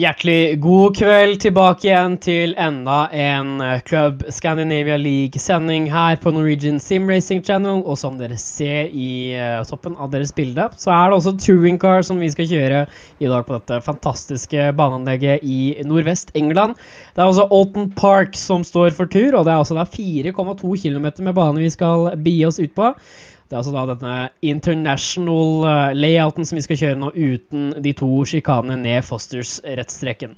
Hjertelig god kveld, tilbake igjen til enda en Club Scandinavia League-sending her på Norwegian Simracing Channel, og som dere ser i toppen av deres bilde, så er det også touring car som vi skal kjøre i dag på dette fantastiske baneanlegget i nordvest England. Det er også Oulton Park som står for tur, og det er også 4,2 kilometer med bane vi skal begi oss ut på. Det er altså da denne international layouten som vi skal kjøre nå uten de to skikanene ned Fosters rettstrekken.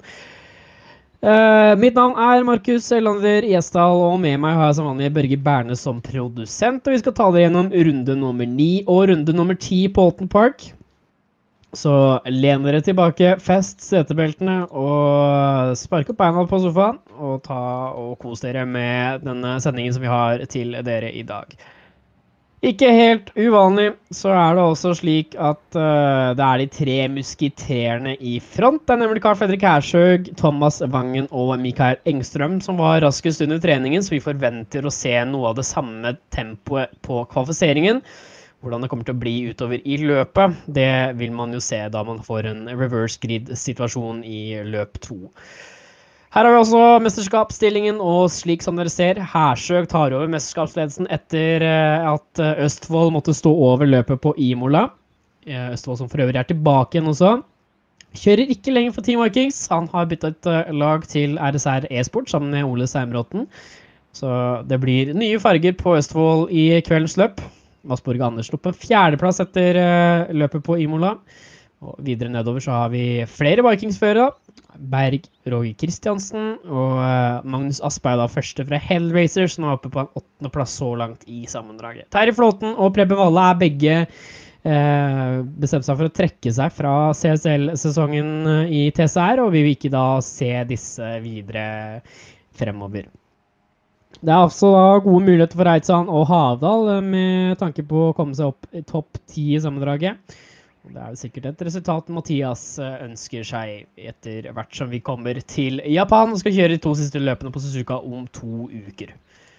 Mitt navn er Markus Elander Gjesdal, og med meg har jeg som vanlig Børge Berne som produsent, og vi skal ta det gjennom runde nummer 9 og runde nummer 10 på Oulton Park. Så len dere tilbake, fest setebeltene og spark opp beina på sofaen og kos dere med denne sendingen som vi har til dere i dag. Ikke helt uvanlig, så er det også slik at det er de tre muskiterene i front. Det er nemlig Carl Fredrik Hersøg, Thomas Wangen og Mikael Engstrøm som var raskest under treningen, så vi forventer å se noe av det samme tempoet på kvalifiseringen. Hvordan det kommer til å bli utover i løpet, det vil man jo se da man får en reverse grid-situasjon i løp 2. Her har vi også mesterskapsstillingen, og slik som dere ser, Hersøg tar over mesterskapsledelsen etter at Østfold måtte stå over løpet på Imola. Østfold som for øvrig er tilbake igjen også. Kjører ikke lenger for Team Vikings. Han har byttet lag til RSR e-sport sammen med Ole Seimråten. Så det blir nye farger på Østfold i kveldens løp. Masborg Andersen opp på 4. plass etter løpet på Imola. Og videre nedover så har vi flere Vikingsførere. Berg Roger Kristiansen og Magnus Aspeid da første fra Hellraiser, som er oppe på en 8. plass så langt i sammendraget. Terje Flåten og Preben Valle er begge bestemt seg for å trekke seg fra CSL-sesongen i TCR, og vi vil ikke da se disse videre fremover. Det er også da gode muligheter for Reitzan og Havdal med tanke på å komme seg opp i topp 10 i sammendraget. Det er jo sikkert et resultat Mathias ønsker seg etter hvert som vi kommer til Japan og skal kjøre de 2 siste løpene på Suzuka om 2 uker.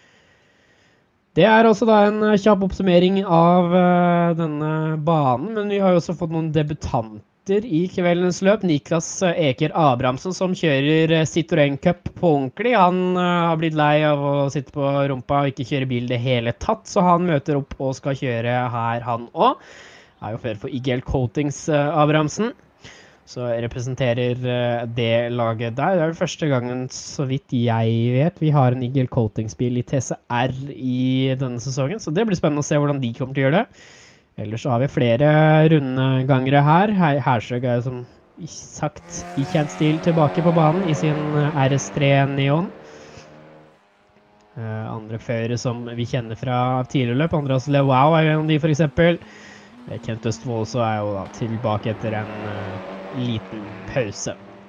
Det er også da en kjapp oppsummering av denne banen, men vi har jo også fått noen debutanter i kveldens løp. Niklas Eker Abrahamsen som kjører Citroën Cup på ordentlig. Han har blitt lei av å sitte på rumpa og ikke kjøre bil det hele tatt, så han møter opp og skal kjøre her han også. Er jo flere for IGL Coatings Abrahamsen, så representerer det laget der. Det er det første gangen, så vidt jeg vet, vi har en IGL Coatings-bil i TCR i denne sesongen, så det blir spennende å se hvordan de kommer til å gjøre det. Ellers så har vi flere rundegangere her. Hersøg er som sagt i kjent stil tilbake på banen i sin RS3 Neon. Andre førere som vi kjenner fra tidligere løp, Andreas Lewau er en av de for eksempel. Kent Østfold så er jo da tilbake etter en liten pause.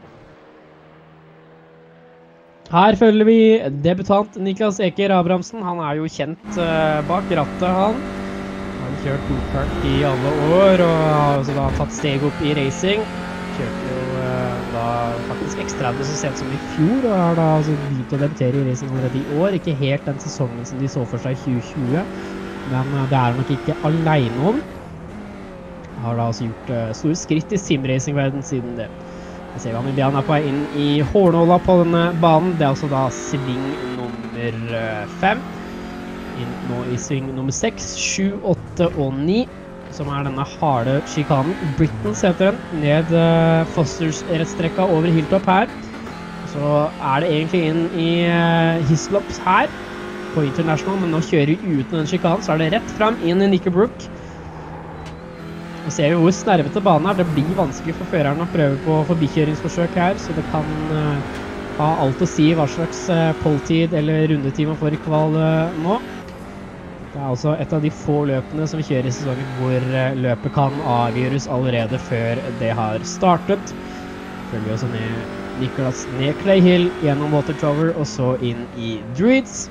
Her følger vi debutant Niklas Eker Abrahamsen. Han er jo kjent bak rattet han. Han har kjørt go-kart i alle år og har også da tatt steg opp i racing. Kjørte jo da faktisk X30 så sent som i fjor og har da altså begynt å debutere i racing allerede i år. Ikke helt den sesongen som de så for seg i 2020, men det er nok ikke alene om. Har da også gjort store skritt i simracing-verden siden det. Jeg ser vi han er på vei inn i Hornåla på denne banen. Det er også da sving nummer 5. Inn nå i sving nummer 6, 7, 8 og 9, som er denne harde skikanen. Britons heter den, ned Fosters rettstrekka over Hilltop her. Så er det egentlig inn i Hislops her på International, men nå kjører vi uten den skikanen, så er det rett frem inn i Nickelbrook. Nå ser vi hvor snervete banen er. Det blir vanskelig for føreren å prøve på forbikjøringsforsøk her, så det kan ha alt å si hva slags poltid eller rundetid man får i kval nå. Det er altså et av de få løpene som vi kjører i sesongen hvor løpet kan avgjøres allerede før det har startet. Følger vi også ned Clay Hill gjennom Water Tower og så inn i Druids.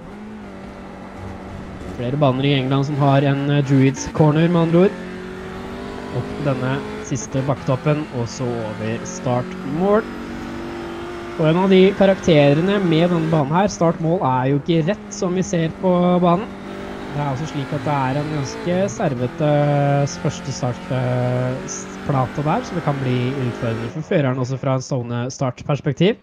Flere baner i England som har en Druids corner med andre ord. Opp denne siste bakketoppen, og så over start-mål. Og en av de karakterene med denne banen her, start-mål er jo ikke rett som vi ser på banen. Det er også slik at det er en ganske servete første start plata der, så det kan bli utfordrende for føreren også fra en sånn startperspektiv.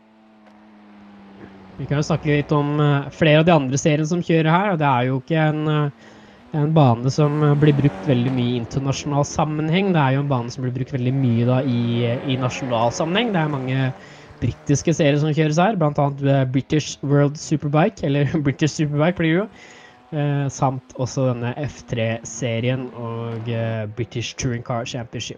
Vi kan jo snakke litt om flere av de andre seriene som kjører her, og det jo ikke en bane som blir brukt veldig mye i internasjonal sammenheng. Det jo en bane som blir brukt veldig mye da i nasjonal sammenheng. Det mange brittiske serier som kjøres her, blant annet British World Superbike, eller British Superbike blir det jo, samt også denne F3-serien og British Touring Car Championship.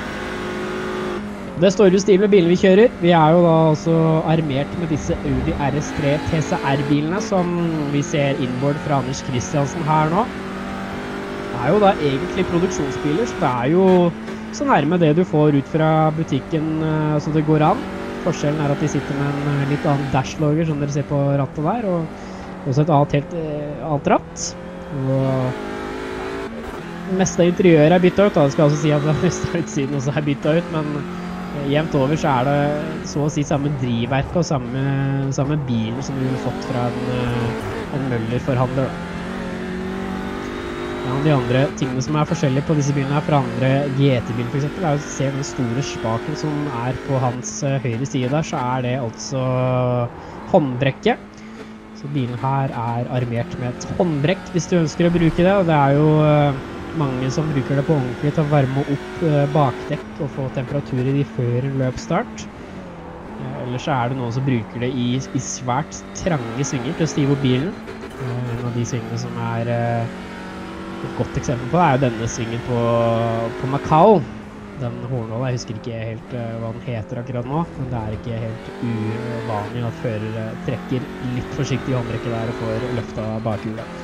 Det står jo stil med bilene vi kjører. Vi jo da også armert med disse Audi RS3 TCR-bilene som vi ser innboard fra Anders Kristiansen her nå. Det jo da egentlig produksjonsbiler, så det jo så nærme det du får ut fra butikken så det går an. Forskjellen at de sitter med en litt annen dashlogger som dere ser på rattet der, og også et helt annet ratt. Og det meste av interiøret byttet ut, da. Det skal også si at det meste av utsiden også byttet ut, men jevnt over så det så å si samme drivverk og samme bilen som du har fått fra en Møller-forhandler. En av de andre tingene som forskjellige på disse bilene fra andre GT-biler for eksempel, å se den store spaken som på hans høyre side der, så det altså håndbrekket. Så bilen her armert med et håndbrekk hvis du ønsker å bruke det, og det jo mange som bruker det på ordentlig til å varme opp bakdekk og få temperaturer før løpsstart. Eller så det noen som bruker det i svært trange svinger til å stive opp bilen. En av de svingene som et godt eksempel på jo denne svingen på Macau. Den hornåla, jeg husker ikke helt hva den heter akkurat nå, men det ikke helt uvanlig at førere trekker litt forsiktig i håndbrekket der og får løftet bakhjulet.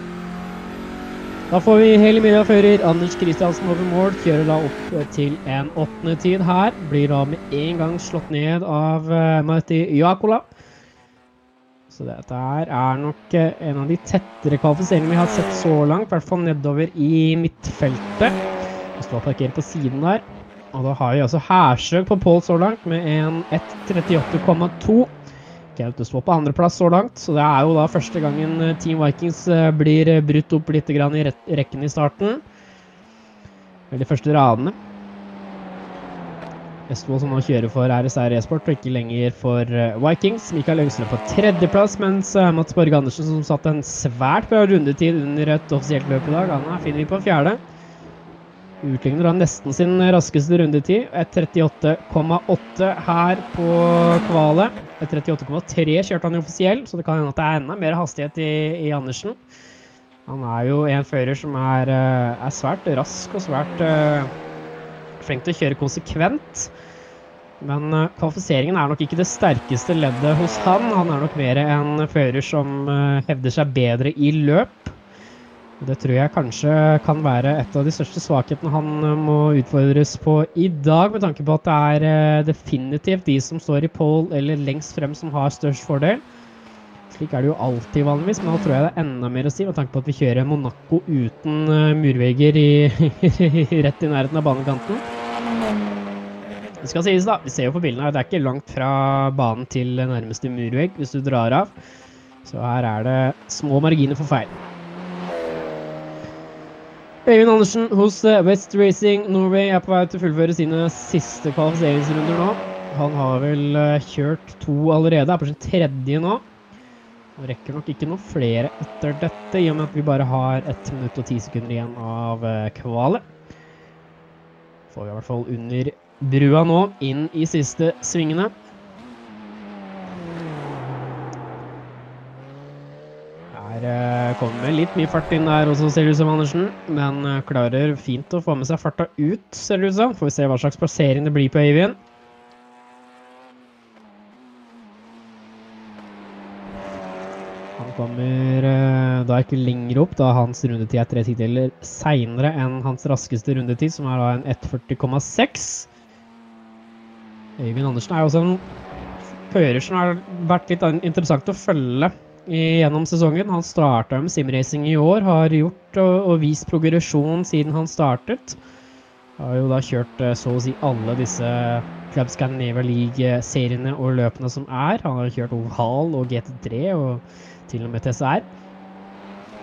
Da får vi hele middelfører Anders Kristiansen over mål, kjører da opp til en 8. tid her, blir da med en gang slått ned av Marti Jakola. Så dette nok en av de tettere kvalifiseringene vi har sett så langt, I hvert fall nedover i midtfeltet. Vi står parkert på siden der, og da har vi altså Hersøg på pole så langt med en 1.38,2. Gaut står på andreplass så langt, så det jo da første gangen Team Vikings blir brutt opp litt grann i rekken i starten. Eller de første radene. Østvold som nå kjører for RSR e-sport, og ikke lenger for Vikings. Mikael Øngstrøm på tredjeplass, mens Mats Borg Andersen som satt en svært bra rundetid under et offisielt løp i dag, han finner vi på 4. Utligner da nesten sin raskeste rundetid, 1.38,8 her på kvalet. 1.38,3 kjørte han offisiell, så det kan hende at det enda mer hastighet i Andersen. Han jo en fører som svært rask og svært flink til å kjøre konsekvent. Men kvalifiseringen nok ikke det sterkeste leddet hos han. Han nok mer en fører som hevder seg bedre i løp. Det tror jeg kanskje kan være et av de største svakhetene han må utfordres på i dag, med tanke på at det definitivt de som står i pole eller lengst frem som har størst fordel. Slik det jo alltid vanligvis, men nå tror jeg det enda mer å si, med tanke på at vi kjører Monaco uten murvegger rett i nærheten av banekanten. Det skal sies da, vi ser jo på bildene her, det ikke langt fra banen til nærmeste murvegg hvis du drar av. Så her det små marginer for feil. Øyvind Andersen hos West Racing Norway på vei til å fullføre sine siste kvalifiseringsrunder nå. Han har vel kjørt 2 allerede, på sin 3. nå. Og rekker nok ikke noe flere etter dette, i og med at vi bare har 1 minutt og 10 sekunder igjen av kvalet. Får vi i hvert fall under brua nå, inn i siste svingene. Kommer med litt mye fart inn der også, ser det ut som Andersen, men klarer fint å få med seg farta ut, ser det ut som. Får vi se hva slags plassering det blir på Øyvind. Han kommer da ikke lenger opp, da hans rundetid 3 tideler senere enn hans raskeste rundetid, som da en 1.40,6. Øyvind Andersen jo også en fører som har vært litt interessant å følge gjennom sesongen. Han startet med Simracing i år, har gjort og vist progresjon siden han startet. Har jo da kjørt så å si alle disse Club Scandinavia League-seriene og løpene som Han har kjørt Oval og GT3 og til og med TSR.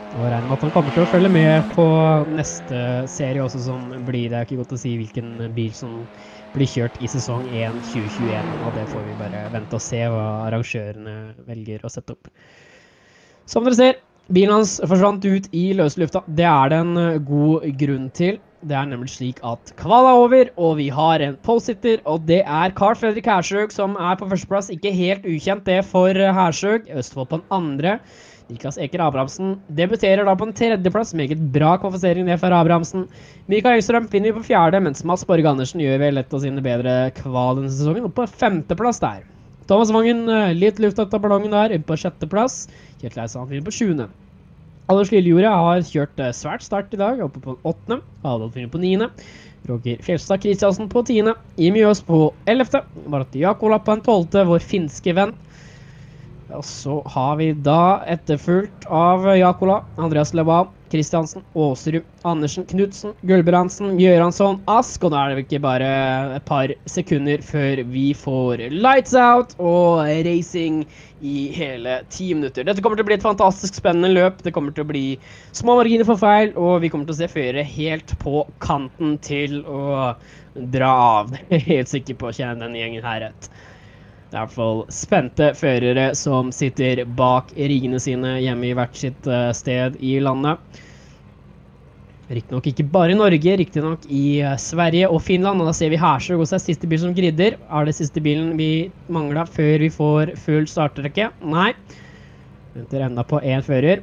Og regner med at han kommer til å følge med på neste serie også, som blir, det er ikke godt å si hvilken bil som blir kjørt i sesong 1 2021, og det får vi bare vente og se hva arrangørene velger å sette opp. Som dere ser, bilen hans forsvant ut i løslufta. Det er det en god grunn til. Det er nemlig slik at kval er over, og vi har en pole-sitter, og det er Carl Fredrik Hersøg som er på førsteplass. Ikke helt ukjent det for Hersøg. Østfold på den andre. Niklas Eker Abrahamsen debuterer da på en tredjeplass. Meget bra kvalifisering det for Abrahamsen. Mikael Engstrøm finner vi på fjerde, mens Mats Borg Andersen gjør vel et av sine bedre kval denne sesongen, og på femteplass der. Thomas Vangen, litt luft ut av ballongen der, på sjetteplass. Kjetil Eidsand finner på 7. Anders Lillejordet har kjørt svært start i dag, oppe på 8. Adolf finner på 9. Roger Fjelstad Kristiansen på 10. Jimmy Jøs på 11. Martin Jakola på en 12. Vår finske venn. Og så har vi da etterfulgt av Jakola, Andreas Leba, Kristiansen, Åserud, Andersen, Knudsen, Gulbrandsen, Gjøransson, Ask, og da er det ikke bare et par sekunder før vi får lights out og racing i hele 10 minutter. Dette kommer til å bli et fantastisk spennende løp, det kommer til å bli små marginer for feil, og vi kommer til å se førere helt på kanten til å dra av. Jeg er helt sikker på å kjenne denne gjengen her rett. Det er i hvert fall spente førere som sitter bak riggene sine hjemme i hvert sitt sted i landet. Riktignok ikke bare i Norge, riktignok i Sverige og Finland, og da ser vi Hersøg også er siste bil som gridder. Er det siste bilen vi mangler før vi får full startrekke? Nei. Venter enda på en fører.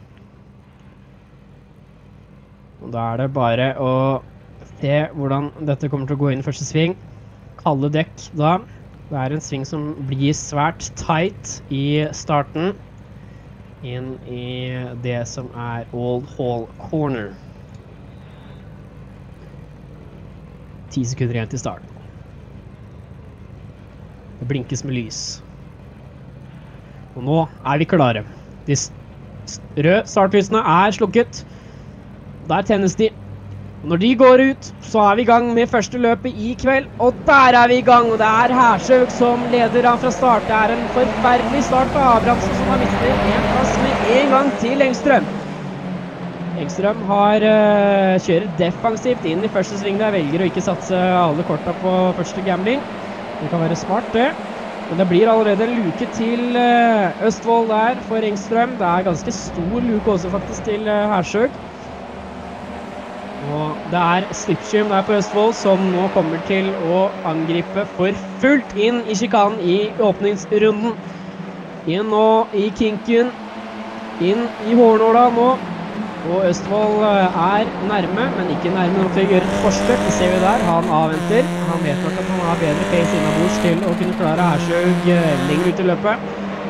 Og da er det bare å se hvordan dette kommer til å gå inn i første sving. Kalde dekk da. Det er en sving som blir svært tight i starten inn i det som er Old Hall Corner. 10 sekunder igjen til starten. Det blinkes med lys. Og nå er vi klare. De røde startlysene er slukket. Der tennes de. Når de går ut, så er vi i gang med første løpet i kveld, og der er vi i gang, og det er Hersøg som leder han fra start. Det er en forferdelig start på Abrahamsen som har mistet en plass med en gang til Engstrøm. Engstrøm har kjører defensivt inn i første sving der, velger å ikke satse alle korta på første gambling. Det kan være smart det, men det blir allerede en luke til Østfold der for Engstrøm. Det er ganske stor luke også faktisk til Hersøg. Og det er Slipstream der på Østfold som nå kommer til å angripe for fullt inn i chikanen i åpningsrunden. Inn nå i kinken, inn i hårnåla nå. Og Østfold er nærme, men ikke nærme nok til å gjøre et forsøk. Det ser vi der, han avventer. Han vet nok at han har bedre pace innabords til å kunne klare Hersøg lenger ut i løpet.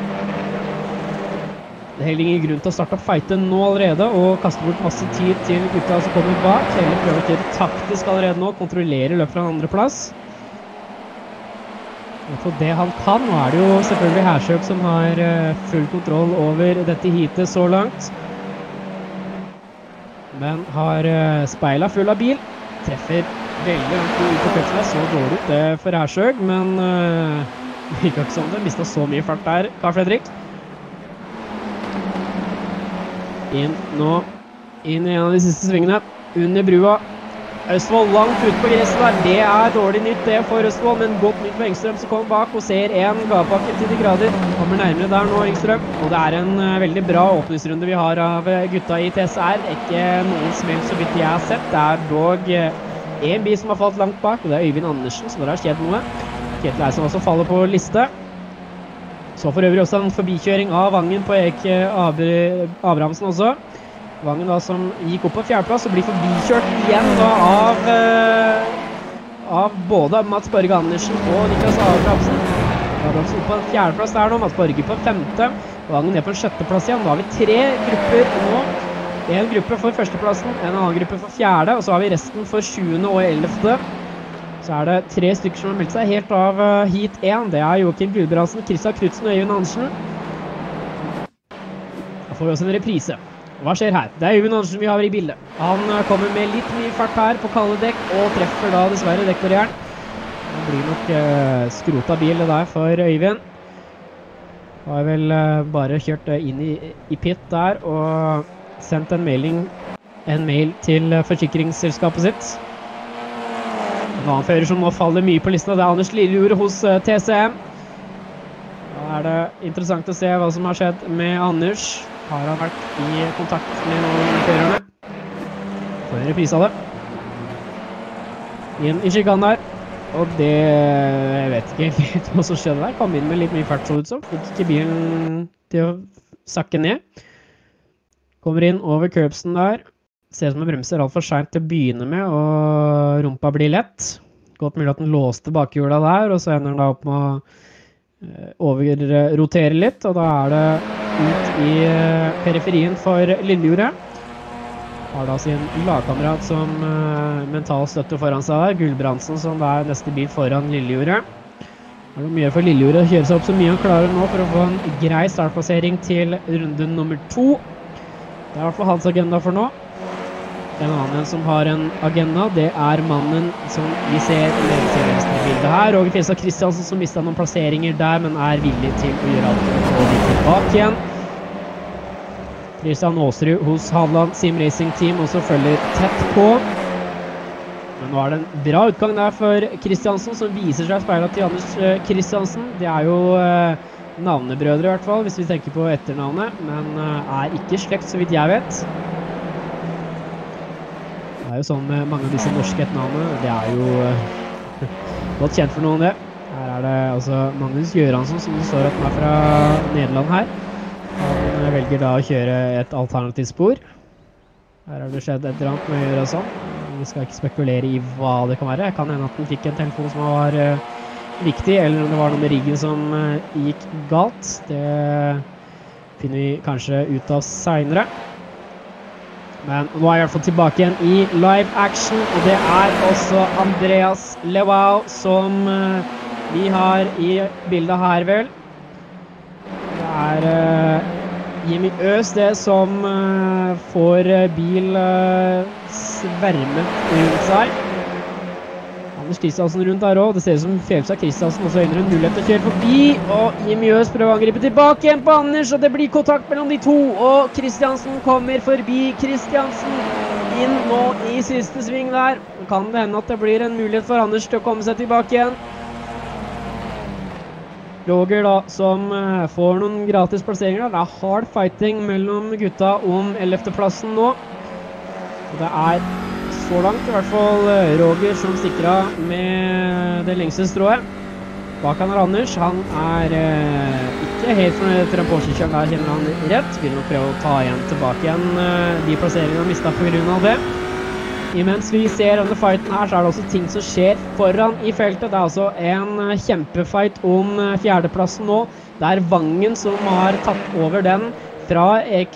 Det er heller ingen grunn til å starte opp fighten nå allerede, og kaste bort masse tid til gutta som kommer bak. Heller prøver å gjøre taktisk allerede nå, kontrollere løpet fra en andre plass. Og for det han kan, nå er det jo selvfølgelig Hersøg som har full kontroll over dette heatet så langt. Men har speila full av bil, treffer veldig langt ut på køpsene, så dårlig ut det for Hersøg, men det virker ikke som det, mistet så mye fart der, Carl Fredrik. Inn nå, inn i en av de siste svingene, under brua. Østfold langt ut på gresset der, det er dårlig nytt det for Østfold, men godt nytt for Engstrøm som kommer bak og ser en gavepakke til de grader. Kommer nærmere der nå, Engstrøm, og det er en veldig bra åpningsrunde vi har av gutta i TSR. Ikke noen smell så vidt jeg har sett, det er dog en bil som har falt langt bak, og det er Øyvind Andersen, så der har skjedd noe. Kjetil Eidsand også faller på liste. Så for øvrig også en forbikjøring av Vangen på Abrahamsen også. Vangen da som gikk opp på fjerdeplass og blir forbikjørt igjen da av både Mats Borg Andersen og Niklas Abrahamsen. Abrahamsen opp på en fjerdeplass der nå, Mats Borge på 5. Vangen ned på en 6. igjen. Da har vi 3 grupper nå. En gruppe for førsteplassen, en annen gruppe for 4., og så har vi resten for 7. og 11. Så er det 3 stykker som har meldt seg helt av heat 1. Det er Joakim Gulbrandsen, Kristian Knudsen og Øyvind Andersen. Da får vi også en reprise. Hva skjer her? Det er Øyvind Andersen vi har i bildet. Han kommer med litt mye fart her på kalde dekk, og treffer da dessverre dekkbarrieren. Det blir nok skrota bil det der for Øyvind. Har vel bare kjørt inn i pit der, og sendt en mail til forsikringsselskapet sitt. En annen fører som nå faller mye på listen, det er Anders Lillejord hos TCM. Da er det interessant å se hva som har skjedd med Anders. Har han vært i kontakt med noen førerne? Får en reprise av det. Inn i skikkanen der. Og det, jeg vet ikke helt hva som skjedde der. Kom inn med litt mye fart så ut som. Fikk ikke bilen til å sakke ned. Kommer inn over curbsen der. Ser ut som en bremser alt for sent til å begynne med, og rumpa blir lett. Godt mulig at den låste bakhjula der, og så ender den da opp med å overrotere litt, og da er det ut i periferien for Lillejordet. Har da sin lagkamerat som mental støtte foran seg der, Gullbrandsen, som da er neste bil foran Lillejordet. Det er mye for Lillejordet å kjøre seg opp så mye han klarer nå for å få en grei startplassering til runde nummer 2. Det er i hvert fall hans agenda for nå. En annen som har en agenda, det er mannen som vi ser nede til venstre bildet her. Roger Fjellstad Kristiansen som mistet noen plasseringer der, men er villig til å gjøre alt for å få de tilbake igjen. Kristian Aasrud hos Hadeland Simracing Team også følger tett på. Men nå er det en bra utgang der for Kristiansen, som viser seg speilet til Anders Kristiansen. Det er jo navnebrødre i hvert fall, hvis vi tenker på etternavnet, men er ikke slekt så vidt jeg vet. Det er jo sånn med mange av disse norske etternavnene, det er jo godt kjent for noen det. Her er det altså Magnus Gjøransson som det står at han er fra Nederland her. Han velger da å kjøre et alternativt spor. Her har det skjedd et eller annet med å gjøre sånn. Vi skal ikke spekulere i hva det kan være. Jeg kan hende at den fikk en telefon som var viktig, eller om det var noe med riggen som gikk galt. Det finner vi kanskje ut av senere. Men nå er jeg i hvert fall tilbake igjen i live action, og det er også Andreas Lewau som vi har i bildet her vel. Det er Jimmy Øs det som får bil svermet rundt seg. Anders Kristiansen rundt der også. Det ser ut som Fjellstad Kristiansen også ender en mulighet til å kjøre forbi. Og Jimmy Øs prøver å angripe tilbake igjen på Anders, og det blir kontakt mellom de to. Og Kristiansen kommer forbi. Kristiansen inn nå i siste sving der. Kan det hende at det blir en mulighet for Anders til å komme seg tilbake igjen. Roger da, som får noen gratis plasseringer. Det er hard fighting mellom gutta om 11. plassen nå. Og det er så langt i hvert fall Roger som stikker av med det lengste strået. Bak han er Anders. Han er ikke helt fornøyd etter den påskikjøren der, kjenner han rett. Vil nok prøve å ta igjen tilbake igjen de plasseringene han mistet på grunn av det. Imens vi ser denne fighten her, så er det også ting som skjer foran i feltet. Det er altså en kjempefight om 4. plassen nå. Det er Vangen som har tatt over den fra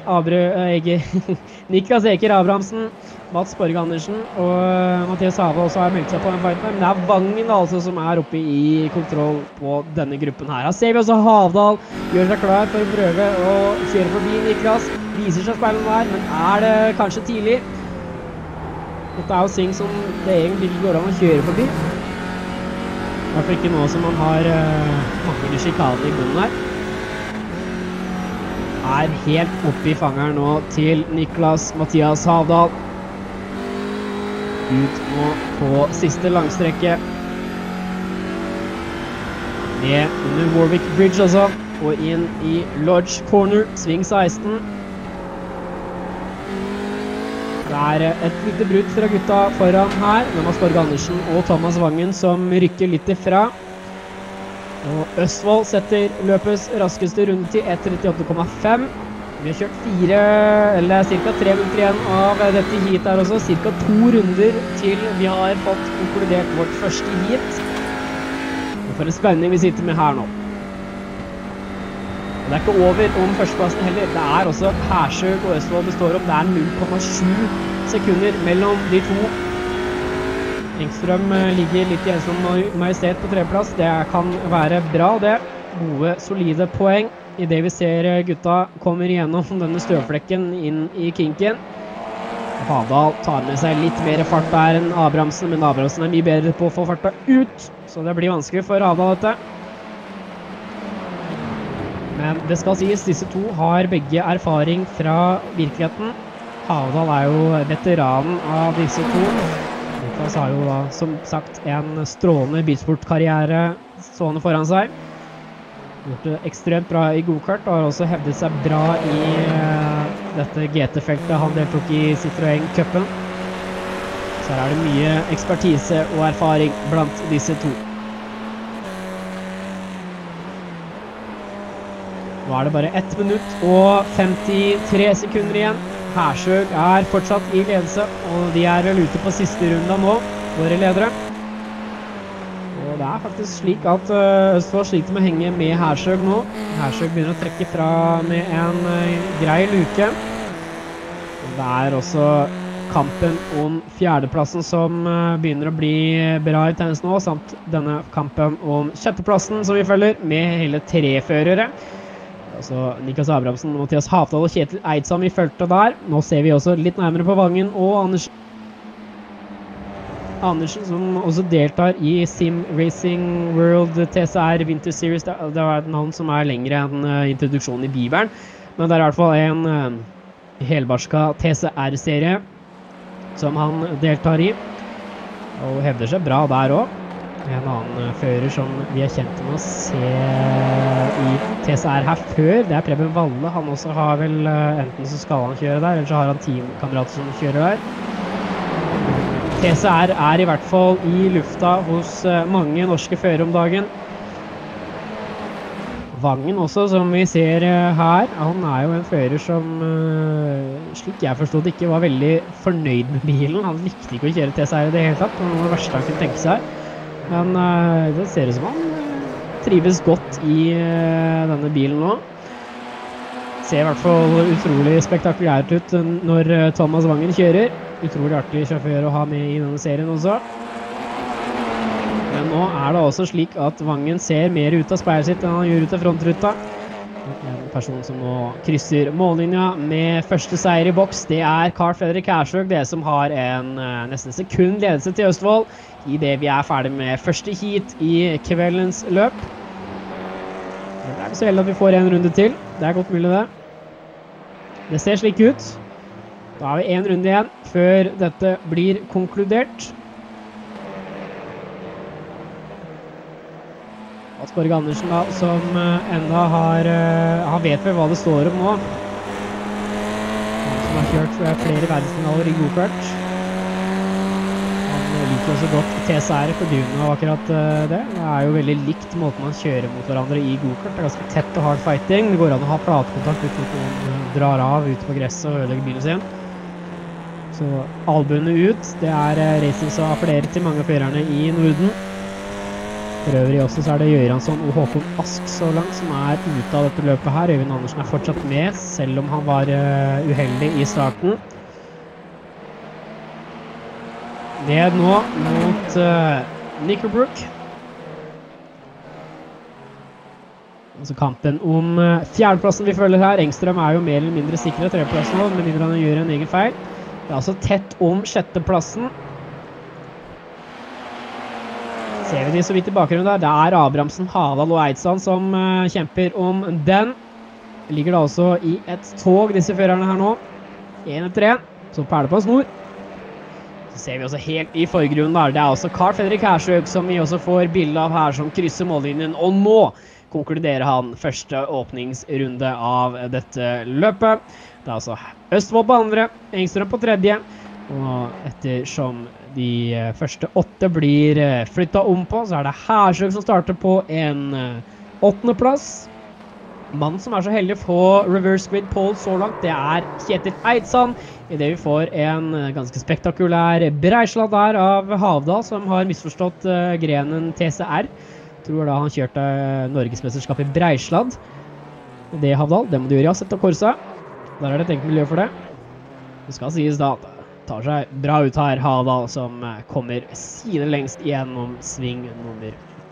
Niklas Eker Abrahamsen, Mats Borge Andersen og Mathias Hava også har meldt seg på den fighten. Men det er Vangen altså som er oppe i kontroll på denne gruppen her. Her ser vi også Havdal gjør seg klar for å prøve å kjøre forbi Niklas. Viser seg speilet der, men er det kanskje tidlig? Dette er jo ting som det egentlig ikke går an å kjøre forbi. I hvert fall ikke nå som man har mange skikaner i bunnen her. Er helt oppe i fangeren nå til Niklas Mathias Havdal. Ut nå på siste langstrekke. Ned under Warwick Bridge også, og inn i Lodge Corner, sving 16. Det er et lite brudd fra gutta foran her, med Mats Borge Andersen og Thomas Vangen som rykker litt ifra. Og Østfold setter løpets raskeste runde til 1:38,5. Vi har kjørt ca. 3 minutter igjen av dette heat her også. Ca. 2 runder til vi har fått konkludert vårt første heat. Og for en spenning vi sitter med her nå. Og det er ikke over om førsteplassen heller. Det er også Hersøk og Østfold består om. Det er 0,7 sekunder mellom de to. Engstrøm ligger litt i ensom majestet på 3. plass. Det kan være bra det. Gode, solide poeng i det vi ser gutta kommer igjennom denne støvflekken inn i kinken. Havdal tar med seg litt mer fart der enn Abrahamsen, men Abrahamsen er mye bedre på å få farta ut. Så det blir vanskelig for Havdal dette. Men det skal sies, disse to har begge erfaring fra virkeligheten. Havdal jo veteranen av disse to. Niklas har jo da, som sagt, en strålende bilsportkarriere stående foran seg. Gjort det ekstremt bra i go-kart, og har også hevdet seg bra i dette GT-feltet han deltok i Citroën-cupen. Så her det mye ekspertise og erfaring blant disse to. Nå det bare 1 minutt og 53 sekunder igjen. Hersøg fortsatt i ledelse, og de vel ute på siste runda nå, våre ledere. Og det faktisk slik at Østfold sliter med å henge med Hersøg nå. Hersøg begynner å trekke fra med en grei luke. Og det også kampen om fjerdeplassen som begynner å bli bra intens nå, samt denne kampen om sjetteplassen som vi følger, med hele 3 førere. Altså Niklas Abrahamsen, Mathias Havdal og Kjetil Eidsam i feltet der. Nå ser vi også litt nærmere på Vangen og Andersen som også deltar i Simracing World TCR Winter Series. Det et navn som lengre enn introduksjonen i Bibelen, men det i hvert fall en helbarska TCR-serie som han deltar i, og hevder seg bra der også. En annen fører som vi kjent med å se i TCR her før, det Preben Valle. Han også har vel, enten så skal han kjøre der, eller så har han teamkamerater som kjører der. TCR i hvert fall i lufta hos mange norske fører om dagen. Vangen også, som vi ser her, han jo en fører som, slik jeg forstod, ikke var veldig fornøyd med bilen. Han likte ikke å kjøre TCR i det hele tatt, det var noe av det verste han kunne tenke seg. Men det ser ut som han trives godt i denne bilen nå. Ser i hvert fall utrolig spektakulært ut når Thomas Vangen kjører. Utrolig artig sjåfør å ha med i denne serien også. Men nå det også slik at Vangen ser mer ut av speilet sitt enn han gjør ut av frontruta. En person som nå krysser mållinja med første seier i boks, det Carl Fredrik Hersøg, det som har en nesten sekund ledelse til Østfold i det vi ferdig med første heat i kveldens løp. Det ikke så heldig at vi får en runde til, det godt mulig det. Det ser slik ut. Da har vi en runde igjen før dette blir konkludert. Asborg Andersen da, som enda han vet vel hva det står om nå. Han som har kjørt flere verdensfinaler i go-kart. Han liker også godt TCR på grunn av akkurat det. Det jo veldig likt måten man kjører mot hverandre i go-kart. Det ganske tett og hard fighting. Det går an å ha pratekontakt uten at noen drar av ute på gresset og ødelegger bilen sin. Så albuene ut, det racing som appellerer til mange av førerne i Norden. For øvrig også så det Gjøransson og Håkon Ask så langt som ute av dette løpet her. Øyvind Andersen fortsatt med, selv om han var uheldig i starten. Ned nå mot Nickelbrook. Altså kampen om fjerdeplassen vi følger her. Engstrøm jo mer eller mindre sikre tredjeplassen nå, med mindre han gjør en egen feil. Det altså tett om sjetteplassen. Ser vi de så vidt i bakgrunnen der. Det Abrahamsen, Havdal og Eidsand som kjemper om den. Ligger da også i et tog, disse førerne her nå. 1 etter 1, så perler på snor. Så ser vi også helt i forgrunnen der. Det også Carl Fredrik Hersøg som vi også får bilde av her, som krysser mållinjen. Og nå konkluderer han første åpningsrunde av dette løpet. Det altså Østfold på andre, Engstrøm på tredje. Og ettersom de første 8 blir flyttet om på, så det Hersøg som starter på en 8. plass. Mannen som så heldig å få reverse grid pole så langt, det Kjetil Eidsand. I det vi får en ganske spektakulær breisladd der av Havdal, som har misforstått grenen TCR. Tror da han kjørte Norgesmesterskap i breisladd. Det Havdal, det må du gjøre i Asset og Korsa. Der det tenkt miljø for det. Det skal sies da at tar seg bra ut her, Havdal, som kommer sine lengst gjennom sving nummer.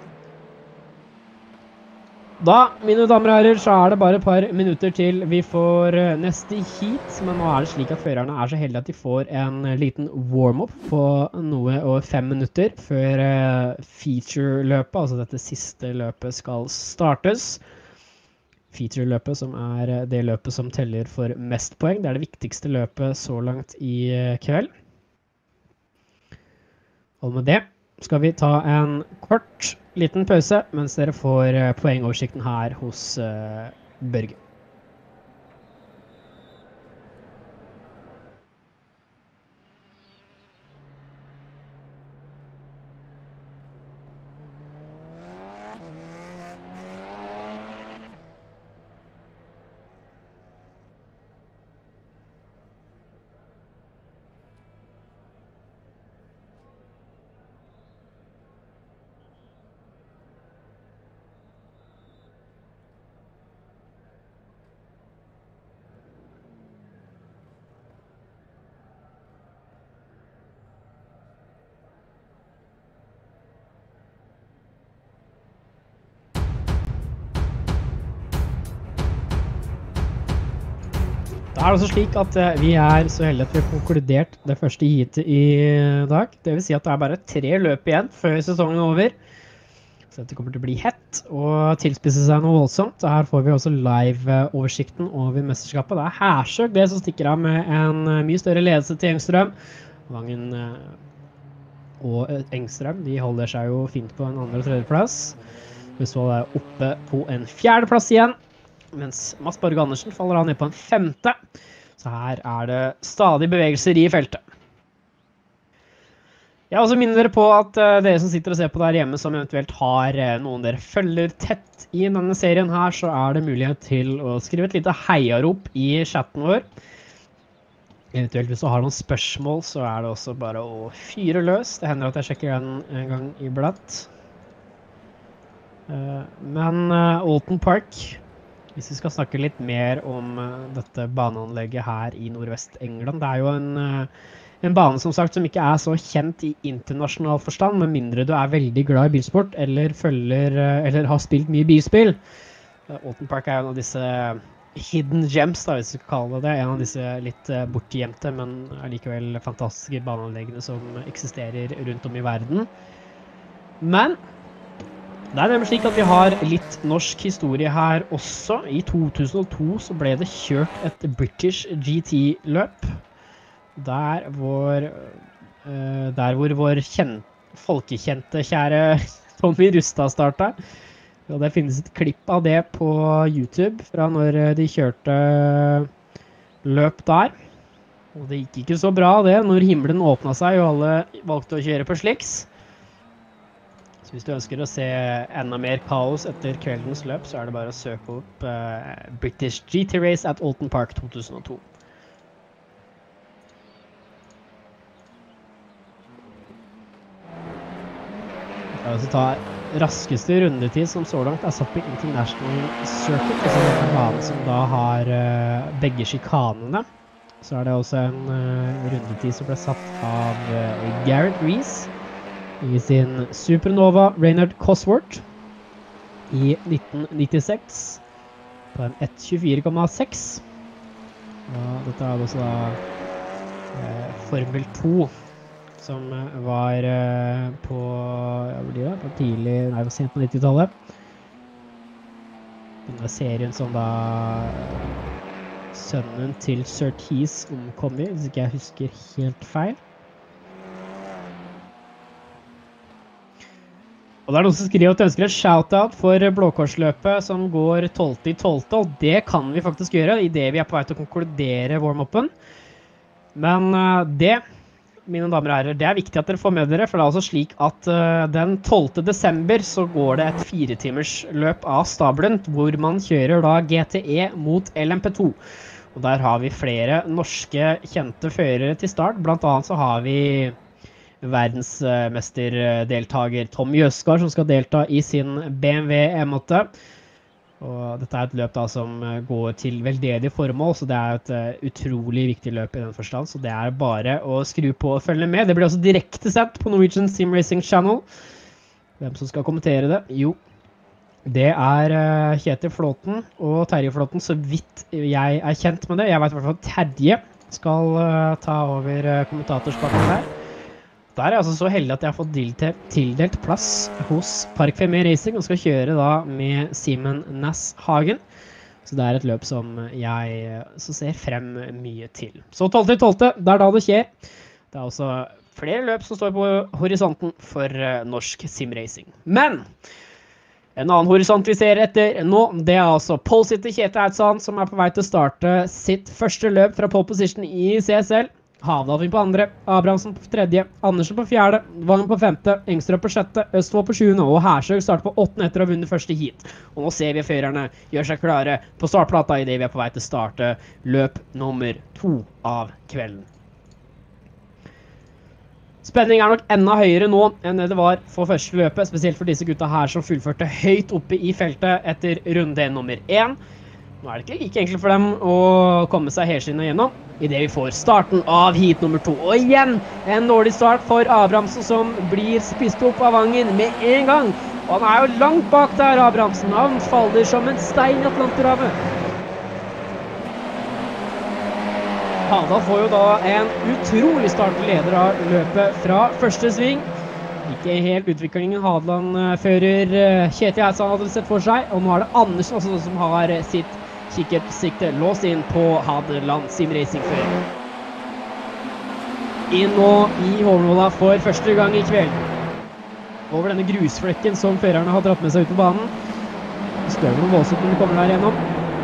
Da, mine damer og herrer, så det bare et par minutter til vi får neste heat, men nå det slik at førerne så heldige at de får en liten warm-up på noe over 5 minutter før feature-løpet, altså dette siste løpet skal startes. feature-løpet, som det løpet som teller for mest poeng. Det det viktigste løpet så langt i kveld. Og med det skal vi ta en kort, liten pause, mens dere får poengoversikten her hos Børge. Da det også slik at vi så heldige at vi har konkludert det første heatet i dag. Det vil si at det bare 3 løp igjen før sesongen er over. Så dette kommer til å bli hett og tilspisse seg noe voldsomt. Så her får vi også live-oversikten over mesterskapet. Det Hersøk det som stikker av med en mye større ledelse til Engstrøm. Vangen og Engstrøm, de holder seg jo fint på en 2. og 3. plass. Vi så oppe på en 4. plass igjen. Mens Mats Borge Andersen faller ned på en 5. Så her det stadig bevegelser i feltet. Jeg også minner dere på at dere som sitter og ser på der hjemme, som eventuelt har noen dere følger tett i denne serien her, så det mulighet til å skrive et lite heiarop i chatten vår. Eventuelt hvis du har noen spørsmål, så det også bare å fyre løs. Det hender at jeg sjekker den en gang iblant. Men Oulton Park, hvis vi skal snakke litt mer om dette baneanlegget her i Nordvest-England, det jo en bane som sagt som ikke så kjent i internasjonal forstand, med mindre du veldig glad i bilsport eller har spilt mye bilspill. Oulton Park en av disse hidden gems, da, hvis vi skal kalle det. En av disse litt bortgjemte, men likevel fantastiske baneanleggene som eksisterer rundt om i verden. Men det nemlig slik at vi har litt norsk historie her også. I 2002 så ble det kjørt et British GT-løp, der hvor vår folkekjente kjære Tommy Rustad startet. Og det finnes et klipp av det på YouTube fra når de kjørte løp der. Og det gikk ikke så bra det, når himmelen åpnet seg og alle valgte å kjøre på sliks. Så hvis du ønsker å se enda mer kaos etter kveldens løp, så det bare å søke opp British GT Race at Oulton Park 2002. Jeg skal også ta raskeste rundetid som så langt satt på International Circuit, altså denne banen som da har begge sjikanene. Så det også en rundetid som ble satt av Garrett Rees i sin Supernova Reynard Cosworth i 1996 på en 1.24,6. Og dette også da Formel 2 som var på sent på 90-tallet. Denne serien som da sønnen til Surtees omkom i, hvis ikke jeg husker helt feil. Og det noen som skriver at de ønsker et shoutout for blåkorsløpet som går 12.12, og det kan vi faktisk gjøre i det vi på vei til å konkludere warm-upen. Men det, mine damer og herrer, det viktig at dere får med dere, for det også slik at den 12. desember så går det et 4-timers løp av stabelen, hvor man kjører da GTE mot LMP2. Og der har vi flere norske kjente førere til start, blant annet så har vi verdensmesterdeltager Tom Jøsgaard som skal delta i sin BMW M8. Og dette et løp da som går til veldedig formål, så det et utrolig viktig løp i den forstand. Så det bare å skru på og følge med. Det blir også direkte sett på Norwegian Simracing Channel. Hvem som skal kommentere det? Jo, det Kjetil Flåten og Terje Flåten, så vidt jeg kjent med det. Jeg vet i hvert fall at Terje skal ta over kommentatorspaken der. Der jeg altså så heldig at jeg har fått tildelt plass hos Park 5 Racing og skal kjøre da med Simen Næss Hagen. Så det er et løp som jeg ser frem mye til. Så 12.12., det er da det skjer. Det er også flere løp som står på horisonten for norsk simracing. Men en annen horisont vi ser etter nå, det er altså Pole City Kjetil Eidsand som er på vei til å starte sitt første løp fra pole position i CSL. Havdalvin på andre, Abrahamsen på tredje, Andersen på fjerde, Vangen på femte, Engstrøm på sjette, Østfold på sjuende og Hersøk starter på åttende etter å ha vunnet første heat. Og nå ser vi førerne gjør seg klare på startplata i det vi er på vei til å starte løp nummer 2 av kvelden. Spenning er nok enda høyere nå enn det var for første løpet, spesielt for disse gutta her som fullførte høyt oppe i feltet etter runde nummer 1. Nå er det ikke like enkelt for dem å komme seg helskinnet gjennom i det vi får starten av heat nummer 2. Og igjen en dårlig start for Abrahamsen som blir spist opp av Vangen med en gang. Og han er jo langt bak der, Abrahamsen. Han faller som en stein i Atlanterhavet. Havdal får jo da en utrolig start leder av løpet fra første sving. Ikke helt utviklingen Hadeland fører Kjetil Eidsand hadde sett for seg. Og nå er det Andersen også som har sitt kikkertsikte låst inn på Hadeland Simracing-fører. Inn nå i Håvnåla for første gang i kveld. Over denne grusflekken som førerne har dratt med seg ut på banen. Det står noen voldsomt når de kommer der gjennom.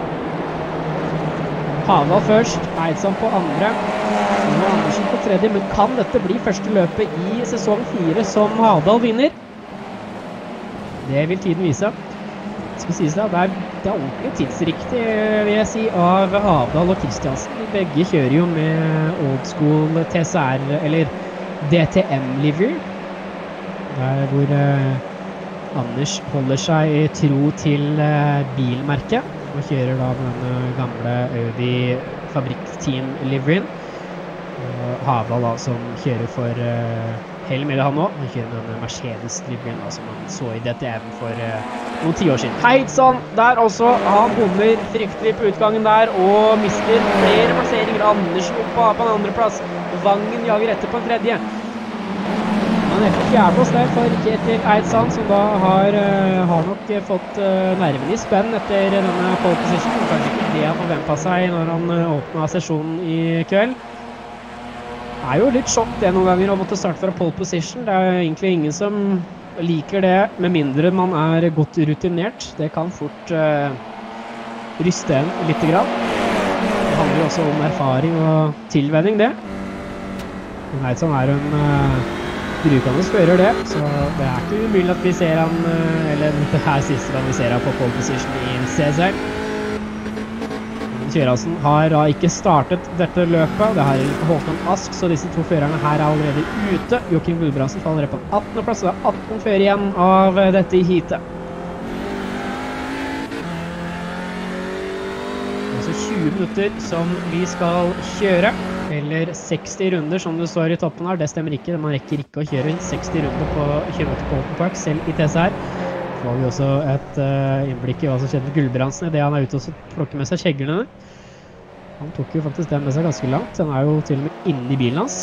Havdal først, Eidsand på andre, og Andersen på tredje, men kan dette bli første løpet i sesong 4 som Havdal vinner? Det vil tiden vise. Skal sies det er ordentlig tidsriktig, vil jeg si, av Havdal og Kristiansen. Begge kjører jo med old school TSR, eller DTM-liver, der hvor Anders holder seg tro til bilmerket. Og kjører da med denne gamle Audi fabrikkteam-liveryen. Havdal da, som kjører for hele med han også. Han kjører med denne Mercedes-liveryen som han så i DTM for noen 10 år siden. Eidsand der også. Han bommer fryktelig på utgangen der og mister flere masseringer. Andersen opp på en andre plass. Vangen jager etter på en tredje. Han er på fjerdeplass der for Kjetil Eidsand, som da har nok fått nerven i spenn etter denne pole position. Kanskje ikke det han forventet seg når han åpnet sesjonen i kveld. Det er jo litt sjokk det noen ganger å måtte starte fra pole position. Det er egentlig ingen som liker det, med mindre man er godt rutinert. Det kan fort ryste en litt grann. Det handler jo også om erfaring og tilvenning, det. Men Eidsand er en brukende fører det, så det er ikke umulig at vi ser han, eller det her siste gang vi ser han på pole position i CSL. Kjørelsen har da ikke startet dette løpet, det har ikke Håkon Ask, så disse to førerne her er allerede ute. Joachim Gulbrandsen faller på 18. plass, og det er 18 fører igjen av dette i heatet. Altså 20 minutter som vi skal kjøre. Eller 60 runder som det står i toppen her, det stemmer ikke. Man rekker ikke å kjøre 60 runder på kilometer på Oulton Park, selv i TSR. Så har vi også et innblikk i hva som skjedde med Gulbrandsen i det han er ute og plukker med seg kjeglene. Han tok jo faktisk den med seg ganske langt. Han er jo til og med inne i bilen hans.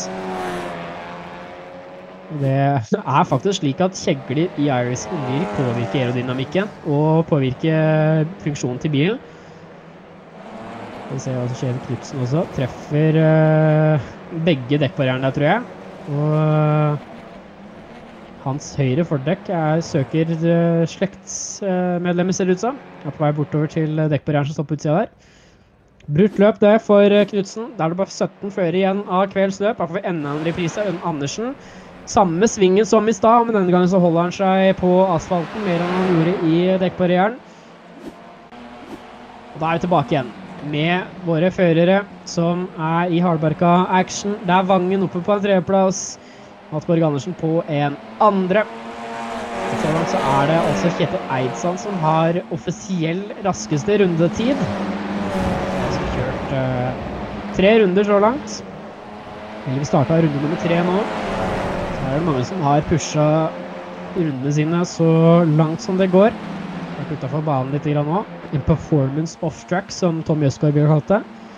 Det er faktisk slik at kjegler i Irisen vil påvirke aerodynamikken og påvirke funksjonen til bilen. Vi ser hva som skjer med Knudsen også. Treffer begge dekkbarrieren der, tror jeg. Og hans høyre fordekk søker slektsmedlemmer, ser det ut som. Er på vei bortover til dekkbarrieren som står på utsida der. Brutt løp det for Knudsen. Der er det bare 17 fører igjen av kvelds løp. Her får vi enda en reprise av Andersen. Samme svingen som i stad, men denne gangen så holder han seg på asfalten mer enn han gjorde i dekkbarrieren. Og da er vi tilbake igjen med våre førere som er i hardbarka action. Det er Vangen oppe på en tredjeplass, Matborg Andersen på en andre. Så langt så er det altså Kjetil Eidsand som har offisiell raskeste rundetid. Han har kjørt 3 runder så langt. Eller vi startet runde nummer 3 nå. Så er det mange som har pushet rundene sine så langt som det går. Jeg har utenfor banen litt grann nå. En performance off-track, som Tom Jøsgaard vil kalle det.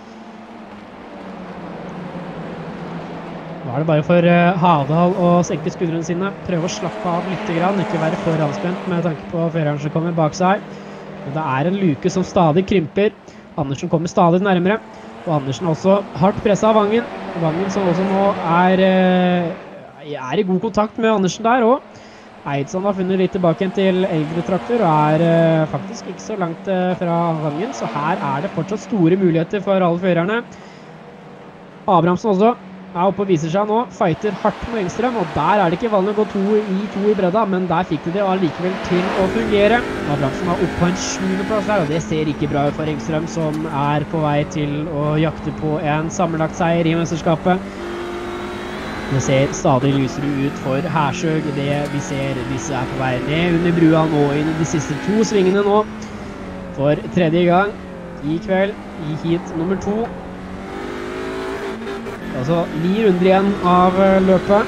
Nå er det bare for Havdal å senke skuldrene sine. Prøve å slappe av litt grann, ikke være for anspent med tanke på føreren som kommer bak seg. Men det en luke som stadig krymper. Andersen kommer stadig nærmere. Og Andersen også hardt presset av Vangen. Vangen som også nå i god kontakt med Andersen der også. Eidsson har funnet litt tilbake til eldre traktor og faktisk ikke så langt fra Vangen. Så her det fortsatt store muligheter for alle førerne. Abrahamsen også oppe og viser seg nå, fighter hardt med Engstrøm, og der det ikke vanlig å gå to i bredda, men der fikk de det allikevel til å fungere. Abrahamsen oppe på en 7. plass her, og det ser ikke bra ut for Engstrøm, som på vei til å jakte på en sammenlagt seier i mesterskapet. Det ser stadig lysere ut for Hersøg, det vi ser disse på vei ned under brua nå, inn i de siste 2 svingene nå, for 3. gang i kveld, i heat nummer 2. Altså 9 runder igjen av løpet.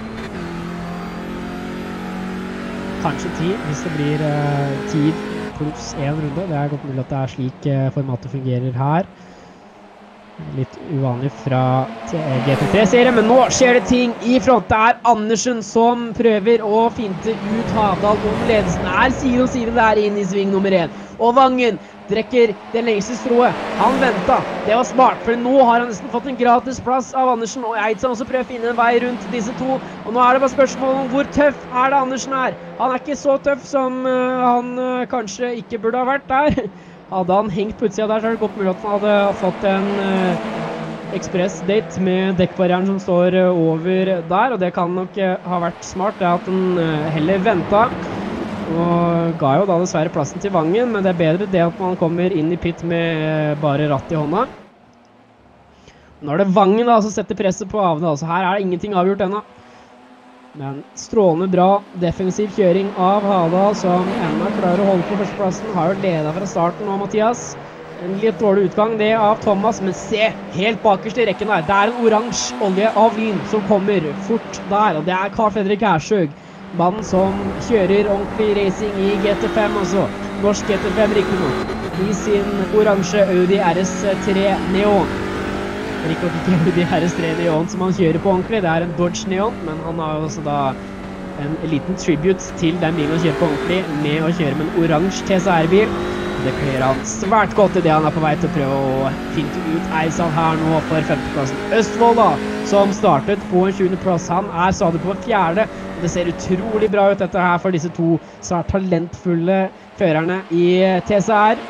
Kanskje 10, hvis det blir tid pluss 1 runde. Det godt mulig at det slik formatet fungerer her. Litt uvanlig fra GT3-serien, men nå skjer det ting i front. Det Andersen som prøver å finte ut Havdal om ledelsen. Side om side der inn i sving nummer 1. Og Vangen drekker det lengste strået. Han ventet. Det var smart, for nå har han nesten fått en gratis plass av Andersen, og Eidsson også prøver å finne en vei rundt disse 2. Og nå det bare spørsmål om hvor tøff det Andersen Han ikke så tøff som han kanskje ikke burde ha vært der. Hadde han hengt på utsida der, så det godt mulig at han hadde fått en ekspress-date med dekkbarrieren som står over der, og det kan nok ha vært smart, det at han heller ventet. Og ga jo da dessverre plassen til Vangen, men det bedre det at man kommer inn i pit med bare ratt i hånda. Nå det Vangen da som setter presset på Avdal, så her det ingenting avgjort ennå. Men strålende bra defensiv kjøring av Havdal, som enda klarer å holde på førsteplassen. Har jo ledet fra starten nå, Mathias. En litt dårlig utgang det av Thomas, men se, helt bakerst i rekken her. Det en oransje olje av Lyn som kommer fort der, og det Carl Fredrik Hersøg. Mannen som kjører ordentlig racing i GT5 også. Norsk GT5 riktig nok. I sin oransje Audi RS3 Neon. Riktig nok ikke Audi RS3 Neon som han kjører på ordentlig. Det en Dodge Neon, men han har også da en liten tribute til den bilen å kjøre på ordentlig med å kjøre med en oransje TCR-bil. Det kler han svært godt i det han på vei til å prøve å finne ut Eidsson her nå for 5. plassen. Østfold da, som startet på en 20. plass. Han stadig på 4. Det ser utrolig bra ut dette her for disse 2 svært talentfulle førerne i TCR.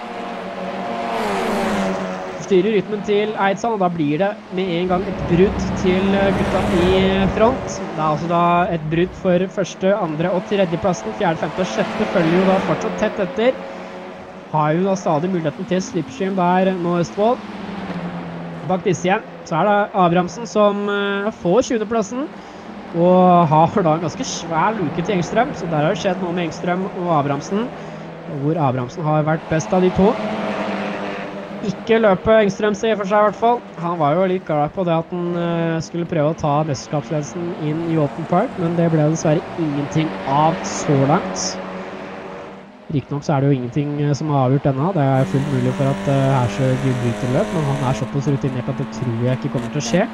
Styrer rytmen til Eidsson, og da blir det med en gang et brudd til gutta i front. Det også da et brudd for 1., 2. og 3. plassen. 4., 5. og 6. følger jo da fortsatt tett etter. Har jo da stadig muligheten til slipstream der nå Østfold. Bak disse igjen så det Abrahamsen som får 20. plassen. Og har da en ganske svær luke til Engstrøm, så der har det skjedd noe med Engstrøm og Abrahamsen, hvor Abrahamsen har vært best av de 2. Ikke løpe Engstrøm seg for seg i hvert fall. Han var jo litt glad på det at han skulle prøve å ta mesterskapsledelsen inn i Oulton Park, men det ble dessverre ingenting av så langt. Riktignok så det jo ingenting som har avgjort ennå. Det fullt mulig for at Hersøg bryter løp, men han såpass rutinert at det tror jeg ikke kommer til å skje.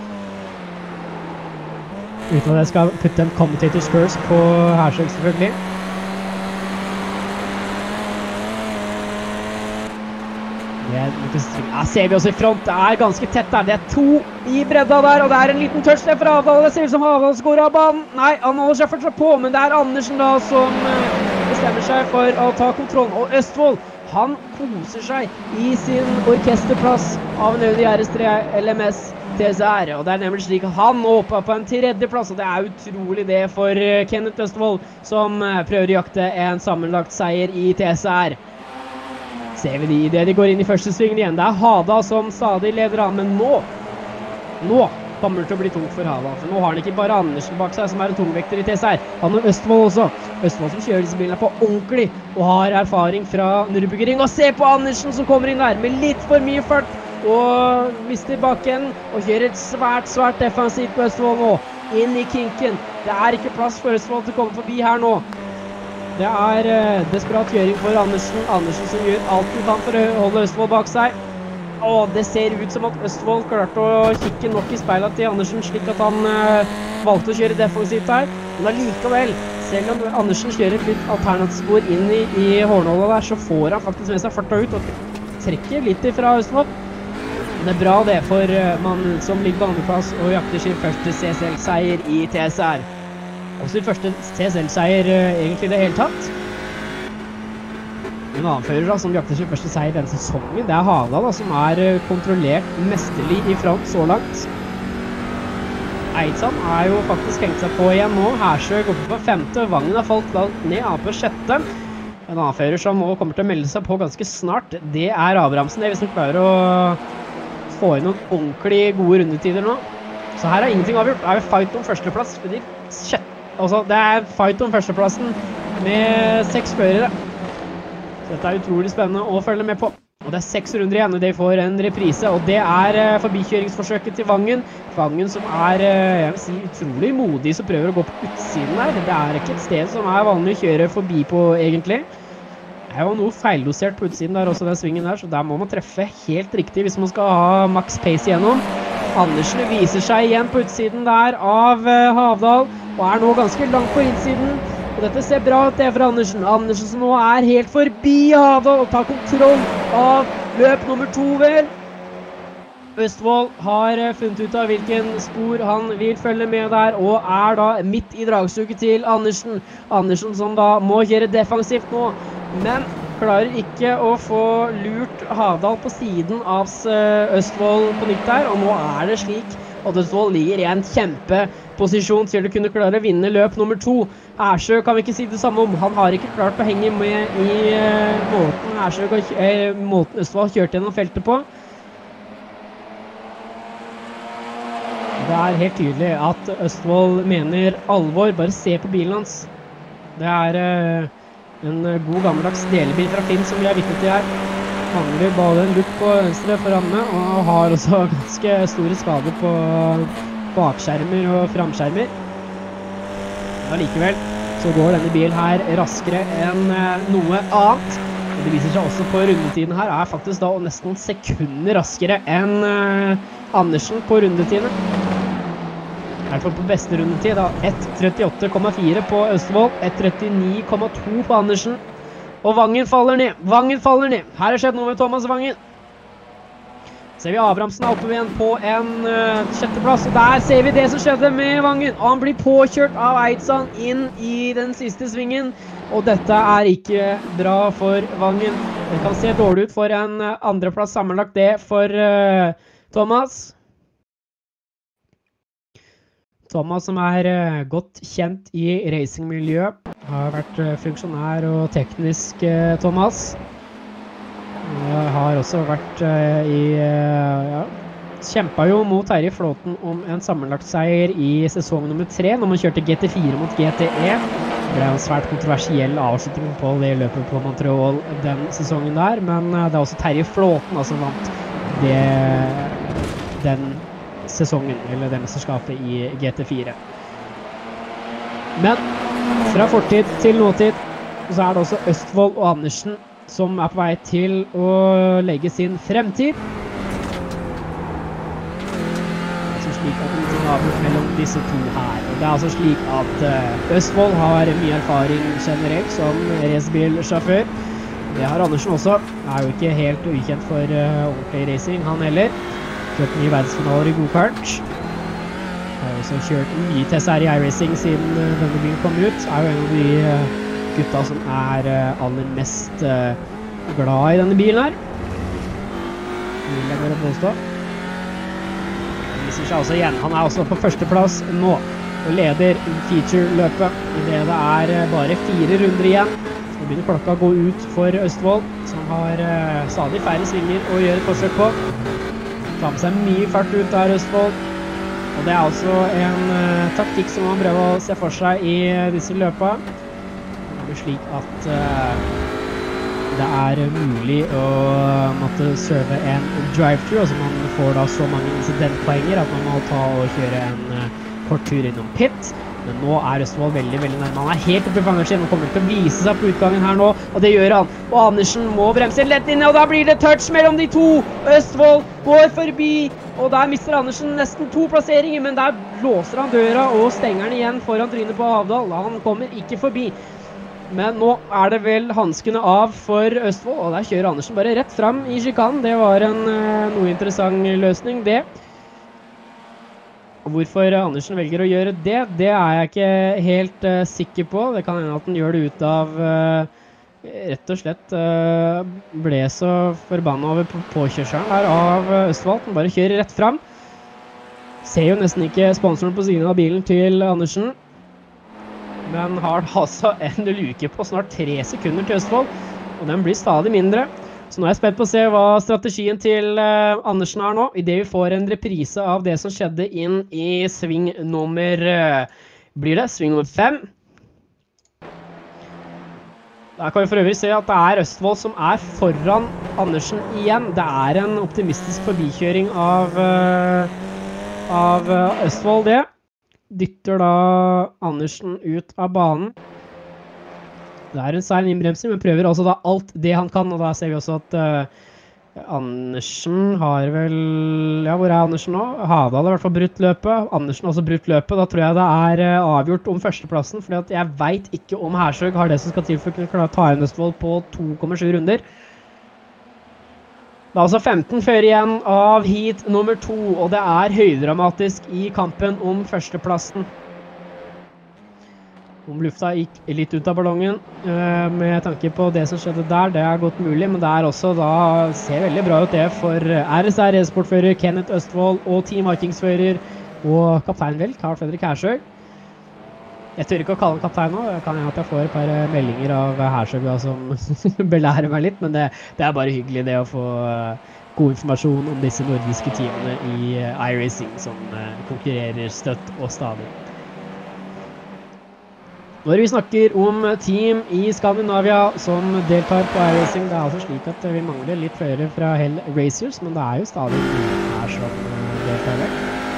Uten at jeg skal putte en commentator's curse på Hersøg selvfølgelig. Ser vi også i front, det ganske tett der. Det 2 i bredda der, og det en liten touch der fra Havdal. Det ser ut som Havdal går av banen. Nei, han holder seg fortsatt på, men det Andersen da som bestemmer seg for å ta kontrollen. Og Østfold, han koser seg i sin orkesterplass av en Audi RS3 LMS TCR, og det nemlig slik at han nå oppe på en 3. plass, og det utrolig det for Kenneth Østfold, som prøver å jakte en sammenlagt seier i TCR. Ser vi i det de går inn i første svingen igjen. Det Hada som stadig leder an, men nå kommer det til å bli tungt for Hada, for nå har han ikke bare Andersen bak seg, som en tungvekter i TCR. Han og Østfold også. Østfold som kjører disse bilene på ordentlig, og har erfaring fra Nürburgring. Og se på Andersen som kommer inn der, med litt for mye fart, og mister bakken, og kjører et svært defensivt på Østfold nå, inn i kinken. Det ikke plass for Østfold til å komme forbi her nå. Det desperat kjøring for Andersen. Andersen som gjør alt han kan for å holde Østfold bak seg. Og det ser ut som at Østfold klarte å kikke nok i speilet til Andersen, slik at han valgte å kjøre defensivt her. Men allikevel selv om Andersen kjører et litt alternativspor inn i hårnålet der, så får han faktisk med seg farta ut og trekker litt ifra Østfold. Det er bra det for mannen som ligger på andreplass og jakter sin første CSL-seier i TSR. Og sin første CSL-seier egentlig i det hele tatt. En annen fører da, som jakter sin første seier denne sesongen, det er Havdal da, som er kontrollert mesterlig i front så langt. Eidsand er jo faktisk hengt seg på igjen nå. Hersø går på 5. Vangen har falt langt ned, han på 6. En annen fører som nå kommer til å melde seg på ganske snart, det er Abrahamsen. Det er hvis han klarer å få inn noen ordentlig gode rundetider nå. Så her er ingenting avgjort. Det er jo fight om førsteplass. Det er fight om førsteplassen med 6 førere. Så dette er utrolig spennende å følge med på. Og det er 6 runder igjen, og de får en reprise, og det er forbikjøringsforsøket til Vangen. Vangen som er, jeg vil si, utrolig modig, som prøver å gå på utsiden der. Det er ikke et sted som er vanlig å kjøre forbi på, egentlig. Det er jo noe feildosert på utsiden der, også den svingen der, så der må man treffe helt riktig hvis man skal ha max pace igjennom. Andersen viser seg igjen på utsiden der av Havdal, og er nå ganske langt på innsiden. Og dette ser bra ut det for Andersen. Andersen som nå er helt forbi Havdal og tar kontroll av løp nummer 2 vel. Østfold har funnet ut av hvilken spor han vil følge med der, og er da midt i dragsuget til Andersen. Andersen som da må kjøre defensivt nå, men klarer ikke å få lurt Havdal på siden av Østfold på nytt der, og nå er det slik at Østfold ligger i en kjempeposisjon til å kunne klare å vinne løp nummer 2. Hersø kan vi ikke si det samme om. Han har ikke klart å henge med i måten Østfold kjørte gjennom feltet på. Det er helt tydelig at Østfold mener alvor. Bare se på bilen hans. Det er en god gammeldags delebil fra Finn som vi har vitnet til her. Mangler både en lukt på venstre foranne og har også ganske store skader på bakskjermer og framskjermer. Men likevel så går denne bilen her raskere enn noe annet. Og det viser seg også på rundetiden her er faktisk da nesten sekunder raskere enn Andersen på rundetiden. I hvert fall på beste rundetid da 1.38,4 på Østfold, 1.39,2 på Andersen. Og Vangen faller ned. Vangen faller ned. Her har skjedd noe med Thomas Vangen. Ser vi Abrahamsen oppe igjen på en 6. plass. Og der ser vi det som skjedde med Vangen. Og han blir påkjørt av Eidsand inn i den siste svingen. Og dette er ikke bra for Vangen. Det kan se dårlig ut for en 2. plass sammenlagt det for Thomas. Thomas som er godt kjent i racingmiljøet, har vært funksjonær og teknisk Thomas. Har også vært kjempet jo mot Terje Flåten om en sammenlagt seier i sesong nummer 3, når man kjørte GT4 mot GTE. Det ble en svært kontroversiell avslutning på det løpet på Montreal den sesongen der, men det er også Terje Flåten som vant den sesongen, eller det mesterskapet i GT4. Men fra fortid til nåtid så er det også Østfold og Andersen som er på vei til å legge sin fremtid. Det er altså slik at det er avgjort mellom disse to her. Og det er altså slik at Østfold har mye erfaring generelt som racebilsjåfør. Det har Andersen også. Er jo ikke helt ukjent for ordentlig racing, han heller. Kjørt mye verdensfinaler i go-kart. Har også kjørt mye TSR i iRacing siden denne bilen kom ut. Er jo en av de gutta som er aller mest glad i denne bilen her. Vil jeg bare påstå. Han viser seg også igjen. Han er også på 1. plass nå og leder feature-løpet. Det er bare 4 runder igjen. Så begynner klokka å gå ut for Østfold, som har stadig færre svinger å gjøre et forsøk på. Ta med seg mye fart ut der Østfold, og det er altså en taktikk som man prøver å se for seg i disse løpene. Det er slik at det er mulig å måtte serve en drive-thru, altså man får da så mange incidentpoenger at man må ta og kjøre en kort tur innom pit. Men nå Østfold veldig nærme. Han helt oppe i fangerskinn og kommer til å vise seg på utgangen her nå, og det gjør han. Og Andersen må bremse lett inn, og da blir det touch mellom de to. Østfold går forbi, og der mister Andersen nesten 2 plasseringer, men der låser han døra og stenger den igjen foran trynet på Havdal. Han kommer ikke forbi. Men nå det vel hanskene av for Østfold, og der kjører Andersen bare rett frem i chikanen. Det var en noe interessant løsning, det. Hvorfor Andersen velger å gjøre det, det jeg ikke helt sikker på. Det kan hende at han gjør det ut av rett og slett ble så forbannet over påkjørselen her av Østfold. Han bare kjører rett frem. Ser jo nesten ikke sponsoren på siden av bilen til Andersen. Men har altså en luke på snart 3 sekunder til Østfold, og den blir stadig mindre. Så nå jeg spent på å se hva strategien til Andersen nå, i det vi får en reprise av det som skjedde inn i sving nummer, blir det? Sving nummer 5. Der kan vi for øvrig se at det Østfold som foran Andersen igjen. Det en optimistisk forbikjøring av Østfold, det. Dytter da Andersen ut av banen. Det en seil innbremsing, men prøver altså da alt det han kan, og da ser vi også at Andersen har vel... Ja, hvor Andersen nå? Havdal har i hvert fall brutt løpet. Andersen har også brutt løpet. Da tror jeg det avgjort om førsteplassen, fordi at jeg vet ikke om Hersøg har det som skal til for å klare å ta inn Østfold på 2,7 runder. Det altså 15 før igjen av heat nummer 2, og det høydramatisk i kampen om førsteplassen. Om lufta gikk litt ut av ballongen, med tanke på det som skjedde der, det godt mulig, men det også da, ser veldig bra ut det for RSR e-sportfører Kenneth Østfold og Team Vikingsfører og kaptein vel, Carl Fredrik Hersøg. Jeg tør ikke å kalle han kaptein nå, kan jeg at jeg får et par meldinger av Hersøg som belærer meg litt, men det bare hyggelig det å få god informasjon om disse nordiske teamene i iRacing som konkurrerer støtt og stadig. Når vi snakker om team i Skandinavia som deltar på iRacing, det altså slik at vi mangler litt flere fra Hell Racers, men det jo stadig noen her som deltar vel.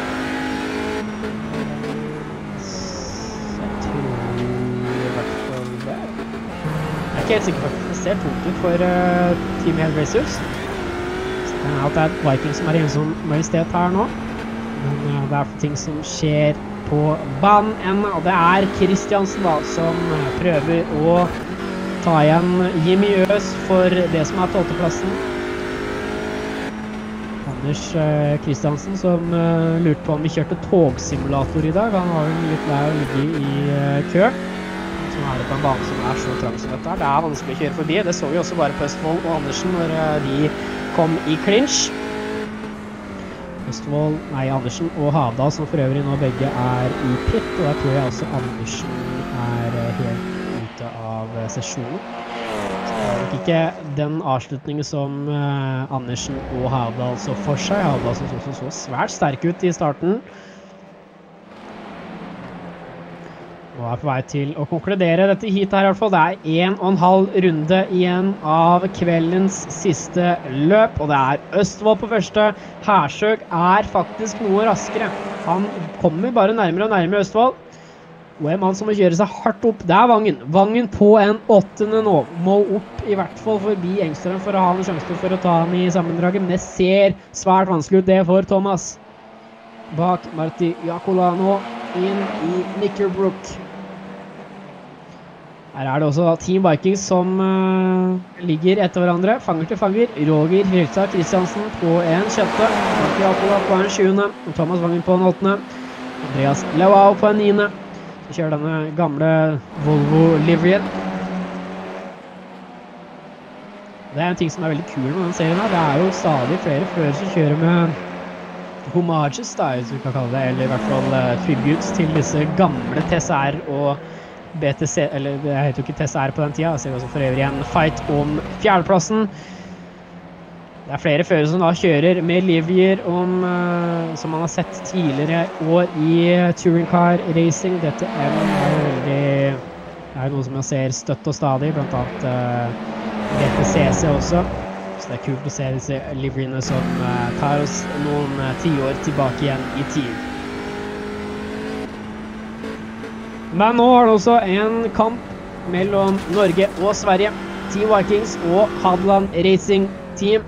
Jeg tror i hvert fall det. Jeg ikke helt sikker på at det ser tungt ut for Team Hell Racers. Så det at det Viking som igjen som majestet her nå, men det ting som skjer på banen, og det Kristiansen da, som prøver å ta igjen Jimmy Øs for det som 12. Anders Kristiansen som lurte på om vi kjørte togsimulator i dag. Han var jo litt lei å ligge i kø. Så nå det på en bane som så trang som dette. Det vanskelig å kjøre forbi. Det så vi også bare på Østfold og Andersen når de kom i clinch. Andersen og Havdal som for øvrig nå begge i pit, og da tror jeg også Andersen helt ute av sesjonen. Så det nok ikke den avslutningen som Andersen og Havdal så for seg. Havdal som også så svært sterk ut i starten. Og på vei til å konkludere dette hit her i hvert fall. Det 1,5 runde igjen av kveldens siste løp, og det Østfold på første. Hersøg faktisk noe raskere. Han kommer bare nærmere og nærmere Østfold. Og en mann som må kjøre seg hardt opp, det Vangen. Vangen på en 8. nå. Må opp i hvert fall forbi Engstrøm for å ha en sjanse for å ta han i sammendraget, men det ser svært vanskelig ut det for Thomas. Bak Marti Jakolano inn i Nickerbrook. Her det også Team Vikings som ligger etter hverandre, fanger til fanger. Roger Hilsa Kristiansen på en 6. Marti Jakola på en 7. Og Thomas Vangen på en 8. Andreas Lewau på en 9. Så kjører denne gamle Volvo-liveryen. Det en ting som veldig kul med denne serien her. Det jo stadig flere førere som kjører med homages, da, hvis vi kan kalle det, eller i hvert fall tributes til disse gamle TSR og BTC, eller det heter jo ikke TSR på den tida, så vi også for øvrig en fight om 4.-plassen. Det flere førere som da kjører med livgir som man har sett tidligere år i Touring Car Racing. Dette veldig, det noe som man ser støtt og stadig, blant annet BTCC også. Så det kult å se disse liveriene som tar oss noen 10 år tilbake igjen i tid. Men nå er det også en kamp mellom Norge og Sverige. Team Vikings og Hadeland Racing Team.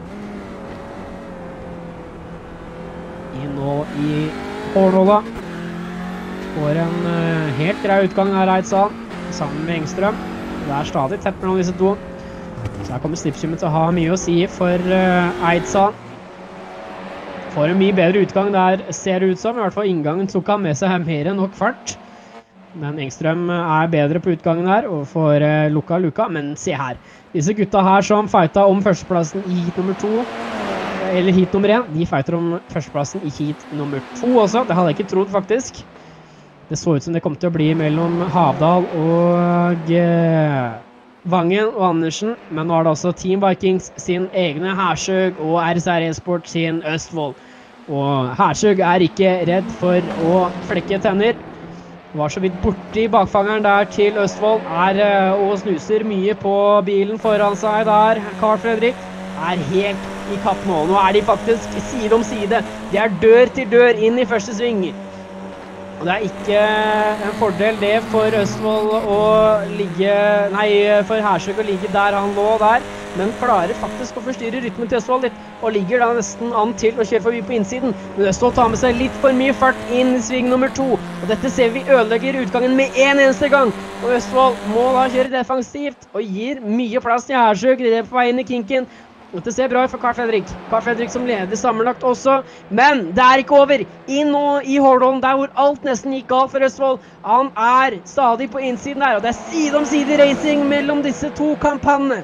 Nå i Hornåla. Får en helt grei utgang av Reidsal, sammen med Engstrøm. Det er stadig tett mellom disse to. Så her kommer slipskjummet til å ha mye å si for Eidsal. Får en mye bedre utgang der, ser det ut som. I hvert fall inngangen tok han med seg mer enn nok fart. Men Engstrøm er bedre på utgangen her, og får lukka luka. Men se her, disse gutta her som fighta om førsteplassen i heat nummer 2, eller heat nummer 1, de fighter om førsteplassen i heat nummer 2 også. Det hadde jeg ikke trodd faktisk. Det så ut som det kom til å bli mellom Havdal og Vangen og Andersen, men nå er det også Team Vikings sin egne Hersøg og RSR E-sport sin Østfold. Og Hersøg er ikke redd for å flekke tenner. Var så vidt borti bakfangeren der til Østfold, og snuser mye på bilen foran seg der. Carl Fredrik er helt i kapp nå. Nå er de faktisk side om side. De er dør til dør inn i første sving. Og det er ikke en fordel det for Østfold å ligge, for Hersøk å ligge der han lå der, men klarer faktisk å forstyrre rytmen til Østfold litt, og ligger da nesten an til å kjøre forbi på innsiden. Men Østfold tar med seg litt for mye fart inn i sving nummer 2, og dette ser vi ødelegger utgangen med en eneste gang. Og Østfold må da kjøre defensivt, og gir mye plass til Hersøk, det er på vei inn i kinken. Dette ser bra ut for Carl Fredrik. Carl Fredrik som leder sammenlagt også. Men det er ikke over. Inn nå i Hordaland, der hvor alt nesten gikk galt for Østfold. Han er stadig på innsiden der, og det er side om side racing mellom disse to kampene.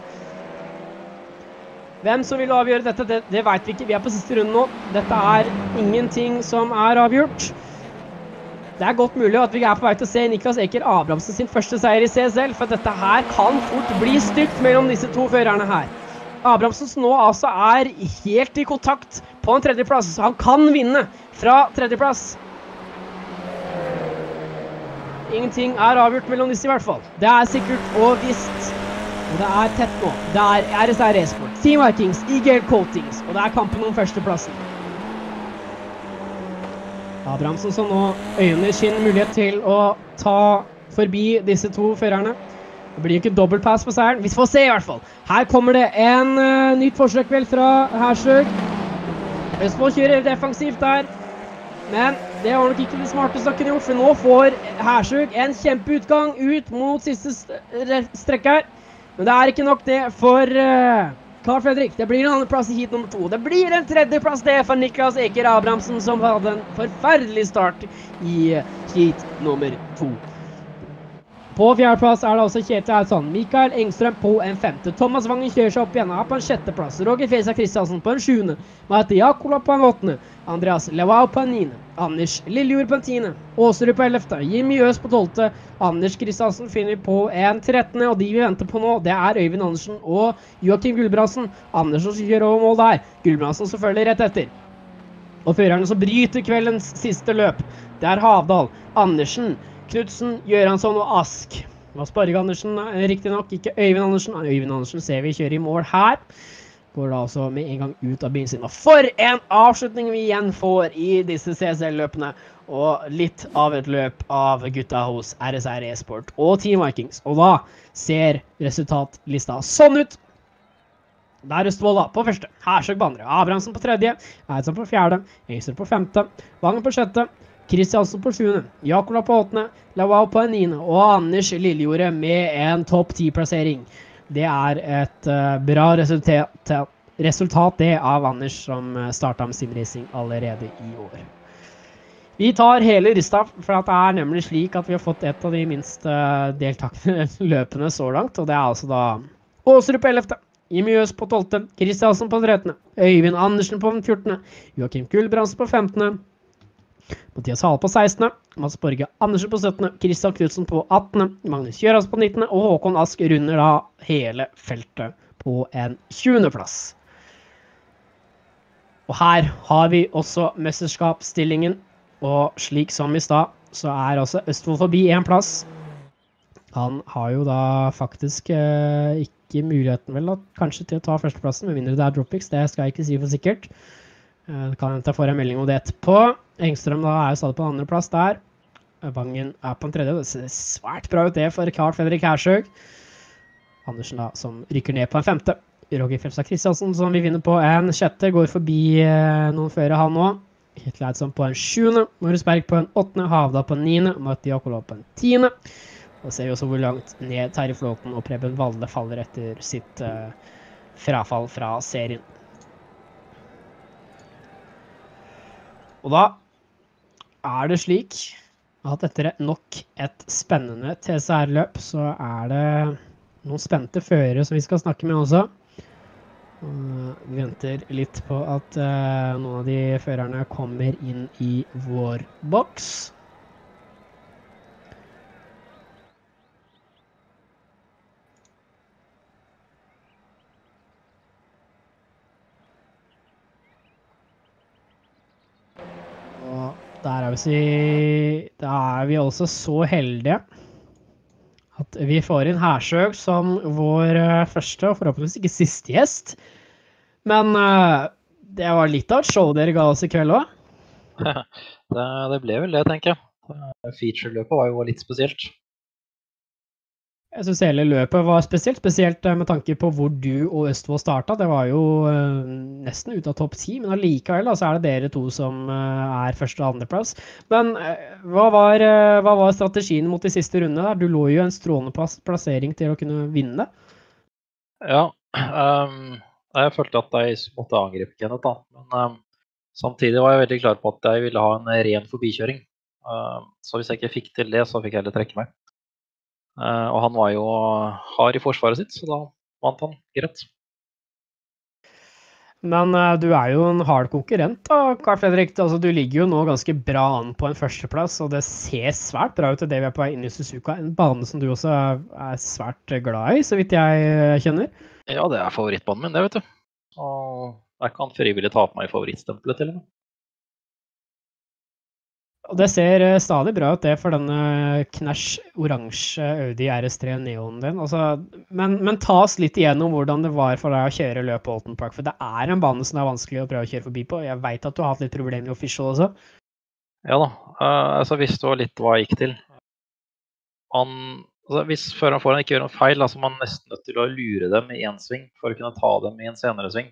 Hvem som vil avgjøre dette, det vet vi ikke. Vi er på siste runde nå. Dette er ingenting som er avgjort. Det er godt mulig at vi er på vei til å se Niklas Eker Abrahamsen sin første seier i CSL, for dette her kan fort bli stygt mellom disse to førerne her. Abrahamsen nå altså er helt i kontakt på en tredjeplass. Han kan vinne fra tredjeplass. Ingenting er avgjort mellom disse i hvert fall. Det er sikkert og visst. Og det er tett nå. Det er RSR E-sport, Team Vikings, IGL Coatings, og det er kampen om førsteplassen. Abrahamsen som nå øyner sin mulighet til å ta forbi disse to førerne. Det blir ikke dobbeltpass på seieren. Vi får se i hvert fall. Her kommer det en nytt forsøk vel fra Hersøg. Østfold kjører defensivt der. Men det var nok ikke det smarteste han kunne gjort, for nå får Hersøg en kjempeutgang ut mot siste strekk her. Men det er ikke nok det for Carl Fredrik. Det blir en annen plass i heat nummer 2. Det blir en tredje plass det for Niklas Eker Abrahamsen, som hadde en forferdelig start i heat nummer 2. På fjerdeplass er det også Kjetil Eidsson, Mikael Engstrøm på en 5. Thomas Vangen kjører seg opp igjen, er på en 6. plass. Roger Fesa Kristiansen på en 7. Marte Jakola på en 8. Andreas Levau på en 9. Anders Liljord på en 10. Åserud på 11. Jimmy Øs på 12. Anders Kristiansen finner på en 13. Og de vi venter på nå, det er Øyvind Andersen og Joakim Gulbrandsen. Andersen som kjører over mål der. Gulbrandsen selvfølgelig rett etter. Og førerne som bryter kveldens siste løp, det er Havdal, Andersen, Knudsen, Gjøransson og Ask. Det var Sparge Andersen, riktig nok, ikke Øyvind Andersen. Øyvind Andersen ser vi kjøre i mål her. Går da altså med en gang ut av bilen sin. Og for en avslutning vi igjen får i disse CSL-løpene. Og litt av et løp av gutta hos RSR E-sport og Team Vikings. Og da ser resultatlista sånn ut. Der Østfold da, på første. Hersøk på andre. Abrahamsen på 3. Eidsson på 4. Engstrøm på 5. Vangen på 6. Kristiansen på 7. Jakola på 8. Lavau på en 9. Og Anders Liljorde med en topp 10-plassering. Det er et bra resultat det av Anders som startet med Simracing allerede i år. Vi tar hele lista, for det er nemlig slik at vi har fått et av de minst deltakende løpene så langt. Og det er altså da Åserud på 11. Jimmy Øs på 12. Kristiansen på 13. Øyvind Andersen på 14. Joakim Gulbrandsen på 15. Mathias Hall på 16. Mats Borge Andersen på 17. Kristian Knudsen på 18. Magnus Gjøras på 19. Og Håkon Ask runder da hele feltet på en 20. plass. Og her har vi også mesterskapsstillingen. Og slik som i stad, så er også Østfold forbi en plass. Han har jo da faktisk ikke muligheten vel da, kanskje til å ta førsteplassen, med mindre det er dropix. Det skal jeg ikke si for sikkert. Det kan jeg ta for en melding om det etterpå. Engstrøm da er jo stadig på en andre plass der. Vangen på en tredje. Det ser svært bra ut det for Carl Fredrik Hersøg. Andersen da, som rykker ned på en femte. Roger Felstad Kristiansen, som vi vinner på en sjette, går forbi noen føre han nå. Hitler Eidsson på en sjuende, Maurice Berg på en åttende, Havda på en niende, Matti Jakola på en tiende. Og ser vi også hvor langt ned Terje Flåten og Preben Valle faller etter sitt frafall fra serien. Og da er det slik at etter nok et spennende TCR-løp, så er det noen spente førere som vi skal snakke med også. Vi venter litt på at noen av de førerne kommer inn i vår boks. Og da er vi også så heldige at vi får inn Hersøg som vår første og forhåpentligvis ikke siste gjest. Men det var litt av et show dere ga oss i kveld også. Det ble vel det, tenker jeg. Feature-løpet var jo litt spesielt. Jeg synes hele løpet var spesielt med tanke på hvor du og Østfold startet. Det var jo nesten ut av topp 10, men allikevel så er det dere to som er første og andre plass. Men hva var strategien mot de siste rundene der? Du lå jo en strålende plassering til å kunne vinne. Ja, jeg følte at jeg måtte angripe Kenneth da, men samtidig var jeg veldig klar på at jeg ville ha en ren forbikjøring. Så hvis jeg ikke fikk til det, så fikk jeg heller trekke meg. Og han var jo hard i forsvaret sitt, så da vant han greit. Men du er jo en hard konkurrent da, Carl Fredrik. Altså, du ligger jo nå ganske bra an på en førsteplass, og det ser svært bra ut til det vi er på vei inn i Suzuka. En bane som du også er svært glad i, så vidt jeg kjenner. Ja, det er favorittbanen min, det vet du. Og jeg kan frivillig ta på meg favorittstempelet til og med. Og det ser stadig bra ut det for denne knæsj oransje Audi RS3 Neon din. Altså, men ta oss litt igjennom hvordan det var for deg å kjøre løp på Oulton Park, for det er en bane som er vanskelig å prøve å kjøre forbi på. Jeg vet at du har hatt litt problemer med official også. Ja da, så visste jo litt hva jeg gikk til. Hvis føreren foran ikke gjør noe feil, så er man nesten nødt til å lure dem i en sving for å kunne ta dem i en senere sving.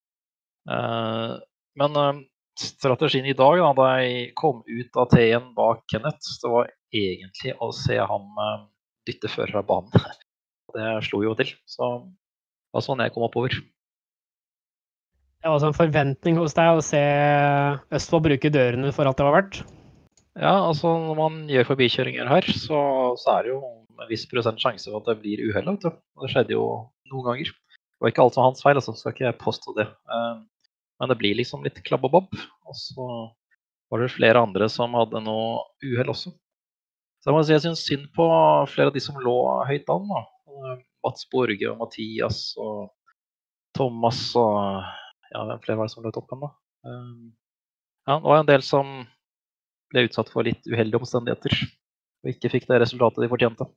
Men strategien i dag, da jeg kom ut av T1 bak Kenneth, det var egentlig å se ham dytte fører av banen. Det slo jo til, så det var sånn jeg kom oppover. Det var altså en forventning hos deg å se Østfold bruke dørene for alt det var verdt? Ja, altså når man gjør forbikjøringer her, så er det jo en viss prosent sjanse for at det blir uheld, vet du. Og det skjedde jo noen ganger. Det var ikke alt som hans feil, altså, skal ikke jeg påstå det. Men det blir liksom litt klabb og bob, og så var det flere andre som hadde noe uheld også. Så jeg må si jeg synes synd på flere av de som lå høyt an da. Mats Borge og Mathias og Thomas og ja, hvem flere var det som lå toppen da? Ja, det var en del som ble utsatt for litt uheldige omstendigheter og ikke fikk det resultatet de fortjente.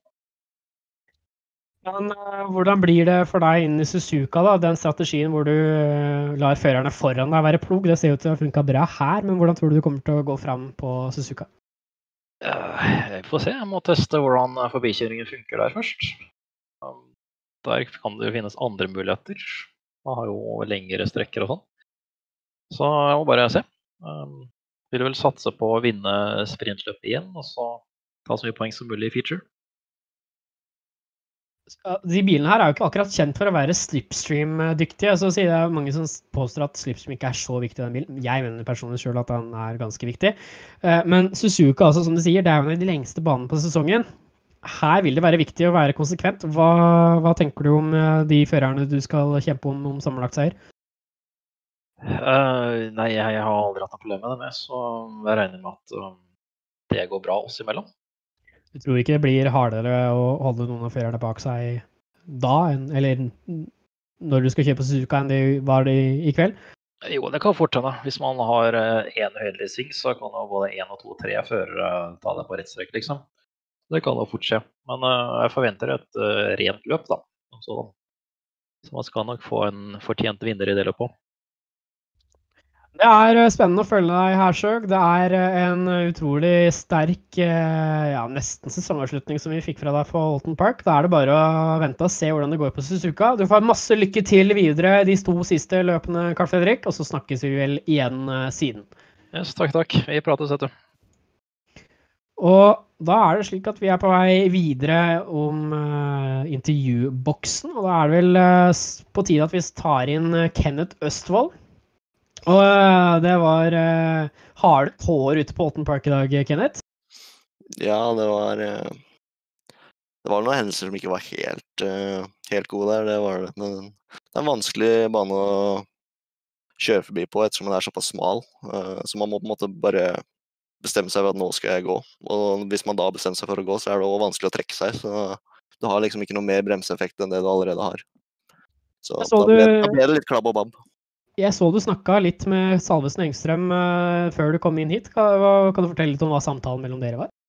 Men hvordan blir det for deg inn i Suzuka da, den strategien hvor du lar førerne foran deg være plog? Det ser ut til å ha funket bra her, men hvordan tror du kommer til å gå frem på Suzuka? Jeg får se, jeg må teste hvordan forbikjøringen funker der først. Der kan det jo finnes andre muligheter. Man har jo lengre strekker og sånn. Så jeg må bare se. Vil vel satse på å vinne sprintløpet igjen, og så ta så mye poeng som mulig i feature. De bilene her er jo ikke akkurat kjent for å være slipstream-dyktige, så sier det mange som påstår at slipstream ikke er så viktig i den bilen. Jeg mener personlig selv at den er ganske viktig. Men Suzuka, altså, som du sier, det er jo en av de lengste banene på sesongen. Her vil det være viktig å være konsekvent. Hva tenker du om de førerne du skal kjempe om sammenlagt seier? Nei, jeg har aldri hatt noe problem med det, så jeg regner med at det går bra oss imellom. Du tror ikke det blir hardere å holde noen av førerne bak seg da, eller når du skal kjøpe Suzuka enn det var det i kveld? Jo, det kan fort hende. Hvis man har en uheldig sving, så kan jo både 1 og 2, 3 førere ta det på rett strekk, liksom. Det kan jo fort skje. Men jeg forventer et rent løp, da. Så man skal nok få en fortjent vinner i det løpet. Det spennende å følge deg her, Sjøg. Det en utrolig sterk, ja, nesten sesongavslutning som vi fikk fra deg på Oulton Park. Da det bare å vente og se hvordan det går på Suzuka. Du får masse lykke til videre de 2 siste løpene, Carl Fredrik, og så snakkes vi vel igjen siden. Yes, takk. Vi prates, vet du. Og da det slik at vi på vei videre om intervjuboksen, og da det vel på tide at vi tar inn Kenneth Østvold. Og det var harde kår ute på Oulton Park i dag, Kenneth. Ja, det var noen hendelser som ikke var helt gode der, det var det. Men det en vanskelig bane å kjøre forbi på, ettersom den såpass smal. Så man må på en måte bare bestemme seg for at nå skal jeg gå. Og hvis man da bestemmer seg for å gå, så det også vanskelig å trekke seg. Så du har liksom ikke noe mer bremseeffekt enn det du allerede har. Så da ble det litt klabb og babb. Jeg så du snakket litt med Salvesen Engstrøm før du kom inn hit. Kan du fortelle litt om hva samtalen mellom dere var?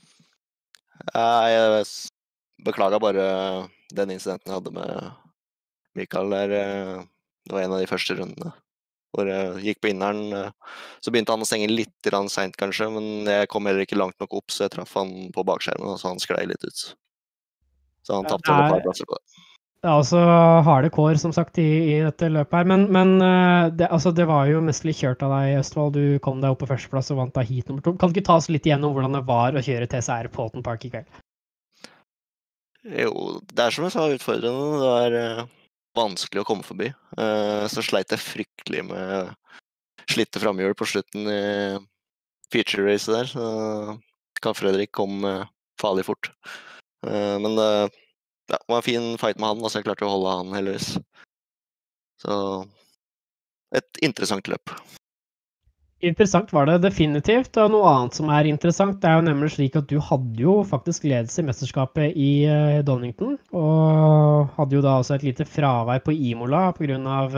Jeg beklager bare den incidenten jeg hadde med Mikael der. Det var en av de første rundene hvor jeg gikk på inneren. Så begynte han å stenge litt sent kanskje, men jeg kom heller ikke langt nok opp, så jeg traff han på bakskjermen, og så han sklei litt ut. Så han tappte et par plasser på det. Det også harde kår, som sagt, i dette løpet her. Men det var jo mestlig kjørt av deg, Østvold. Du kom deg opp på førsteplass og vant deg heat nummer 2. Kan du ikke ta oss litt igjennom hvordan det var å kjøre TCR på Oulton Park i kveld? Jo, det som jeg sa utfordrende. Det var vanskelig å komme forbi. Så sleit jeg fryktelig med slitte framhjul på slutten i feature-racet der. Så Carl Fredrik kom farlig fort. Men det var en fin fight med han, så jeg klarte å holde han heldigvis. Så et interessant løp. Interessant var det definitivt, og noe annet som interessant, det jo nemlig slik at du hadde jo faktisk ledelse i mesterskapet i Donington, og hadde jo da også et lite fravær på Imola på grunn av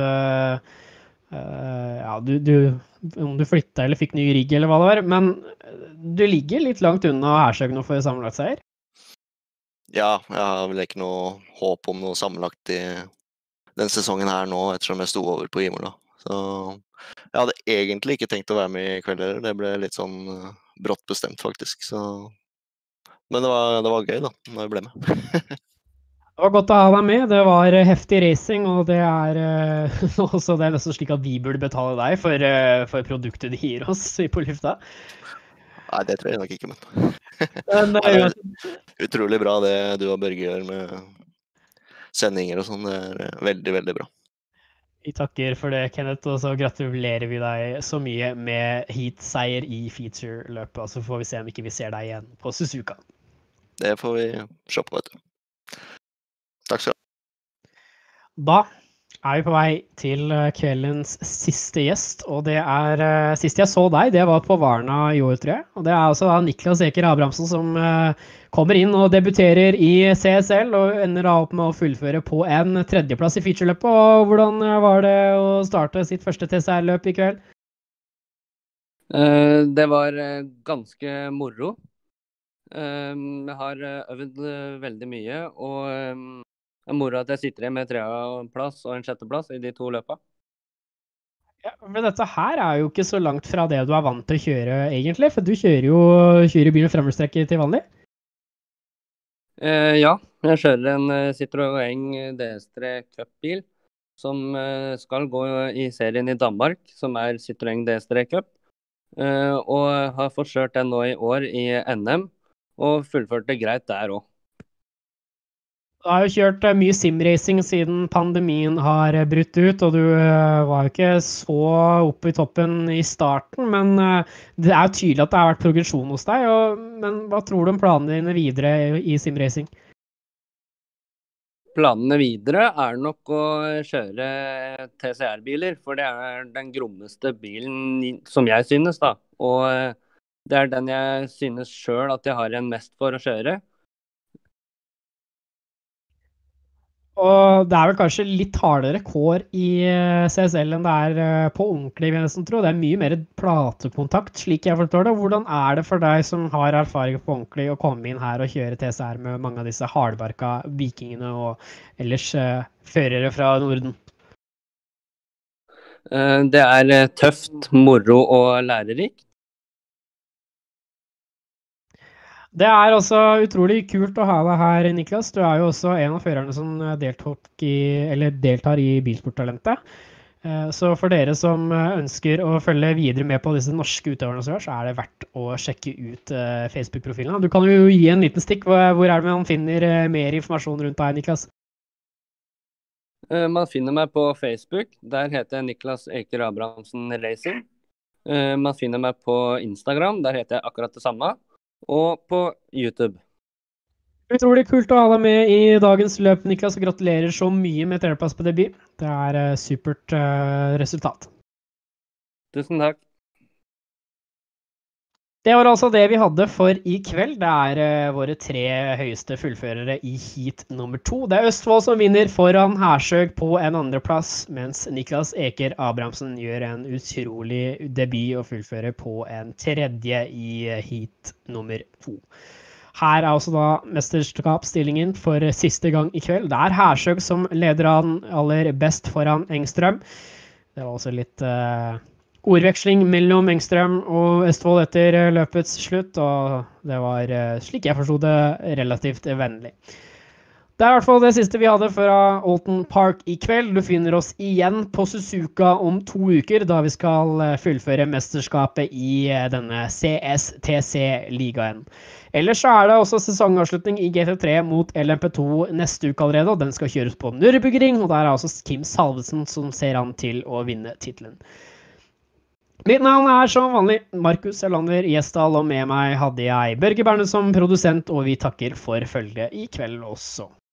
ja, om du flyttet eller fikk ny rigg eller hva det var, men du ligger litt langt unna Hersøg nå for sammenlagt seier. Ja, jeg har vel ikke noe håp om noe sammenlagt i den sesongen her nå, ettersom jeg sto over på Imola. Så jeg hadde egentlig ikke tenkt å være med i kveld heller. Det ble litt sånn brått bestemt, faktisk. Så men det var gøy, da, når jeg ble med. Det var godt å ha deg med. Det var heftig racing, og det også det nesten slik at vi burde betale deg for produktet de gir oss på lufta. Nei, det tror jeg nok ikke, men det utrolig bra det du og Børge gjør med sendinger og sånn. Det veldig, veldig bra. Vi takker for det, Kenneth, og så gratulerer vi deg så mye med heat-seier i feature-løpet, og så får vi se om ikke vi ser deg igjen på Suzuka. Det får vi se på, vet du. Takk skal du ha. Da vi på vei til kveldens siste gjest, og det siste jeg så deg, det var på Varna i år, tror jeg. Og det altså da Niklas Eker Abrahamsen som kommer inn og debuterer i CSL, og ender da opp med å fullføre på en tredjeplass i featureløpet. Og hvordan var det å starte sitt første TCR-løp i kveld? Det var ganske moro. Jeg har øvd veldig mye, og det moro at jeg sitter igjen med 3. plass og en 6. plass i de 2 løpene. Ja, men dette her jo ikke så langt fra det du vant til å kjøre, egentlig, for du kjører bilen fremmedstrekker til vanlig? Ja, jeg kjører en Citroën DS3 Cup-bil som skal gå i serien i Danmark, som Citroën DS3 Cup, og har fått kjørt den nå i år i NM, og fullført det greit der også. Du har jo kjørt mye simracing siden pandemien har brutt ut, og du var jo ikke så oppe i toppen i starten, men det jo tydelig at det har vært progresjon hos deg. Men hva tror du om planene dine videre i simracing? Planene videre nok å kjøre TCR-biler, for det den grommeste bilen som jeg synes da, og det den jeg synes selv at jeg har en mest for å kjøre. Og det vel kanskje litt hardere kår i CSL enn det på ordentlig, vil jeg nesten tro. Det mye mer platekontakt, slik jeg forstår det. Hvordan det for deg som har erfaring på ordentlig å komme inn her og kjøre TCR med mange av disse hardbarka vikingene og ellers førere fra Norden? Det tøft, moro og lærerikt. Det også utrolig kult å ha deg her, Niklas. Du jo også en av førerne som deltar i Bilsporttalentet. Så for dere som ønsker å følge videre med på disse norske utøverne, så det verdt å sjekke ut Facebook-profilen. Du kan jo gi en liten stikk. Hvor det man finner mer informasjon rundt deg, Niklas? Man finner meg på Facebook. Der heter jeg Niklas Eker Abrahamsen Racing. Man finner meg på Instagram. Der heter jeg akkurat det samme. Og på YouTube. Utrolig kult å ha deg med i dagens løp, Niklas. Gratulerer så mye med tredjeplass på debut. Det supert resultat. Tusen takk. Det var altså det vi hadde for i kveld. Det våre 3 høyeste fullførere i heat nummer 2. Det Østfold som vinner foran Hersøg på en andreplass, mens Niklas Eker Abrahamsen gjør en utrolig debut og fullfører på en 3. i heat nummer 2. Her også da mesterskapsstillingen for siste gang i kveld. Det Hersøg som leder an aller best foran Engstrøm. Det var også litt ordveksling mellom Engstrøm og Østfold etter løpets slutt, og det var, slik jeg forstod det, relativt vennlig. Det I hvert fall det siste vi hadde fra Oulton Park i kveld. Du finner oss igjen på Suzuka om 2 uker, da vi skal fullføre mesterskapet i denne CSTC-ligaen. Ellers så det også sesongavslutning i GT3 mot LMP2 neste uke allerede, og den skal kjøres på Nürburgring, og der også Kim Salvesen som ser an til å vinne titlen. Mitt navn som vanlig Markus Elander Gjesdal, og med meg hadde jeg Børge Berne som produsent, og vi takker for følget i kveld også.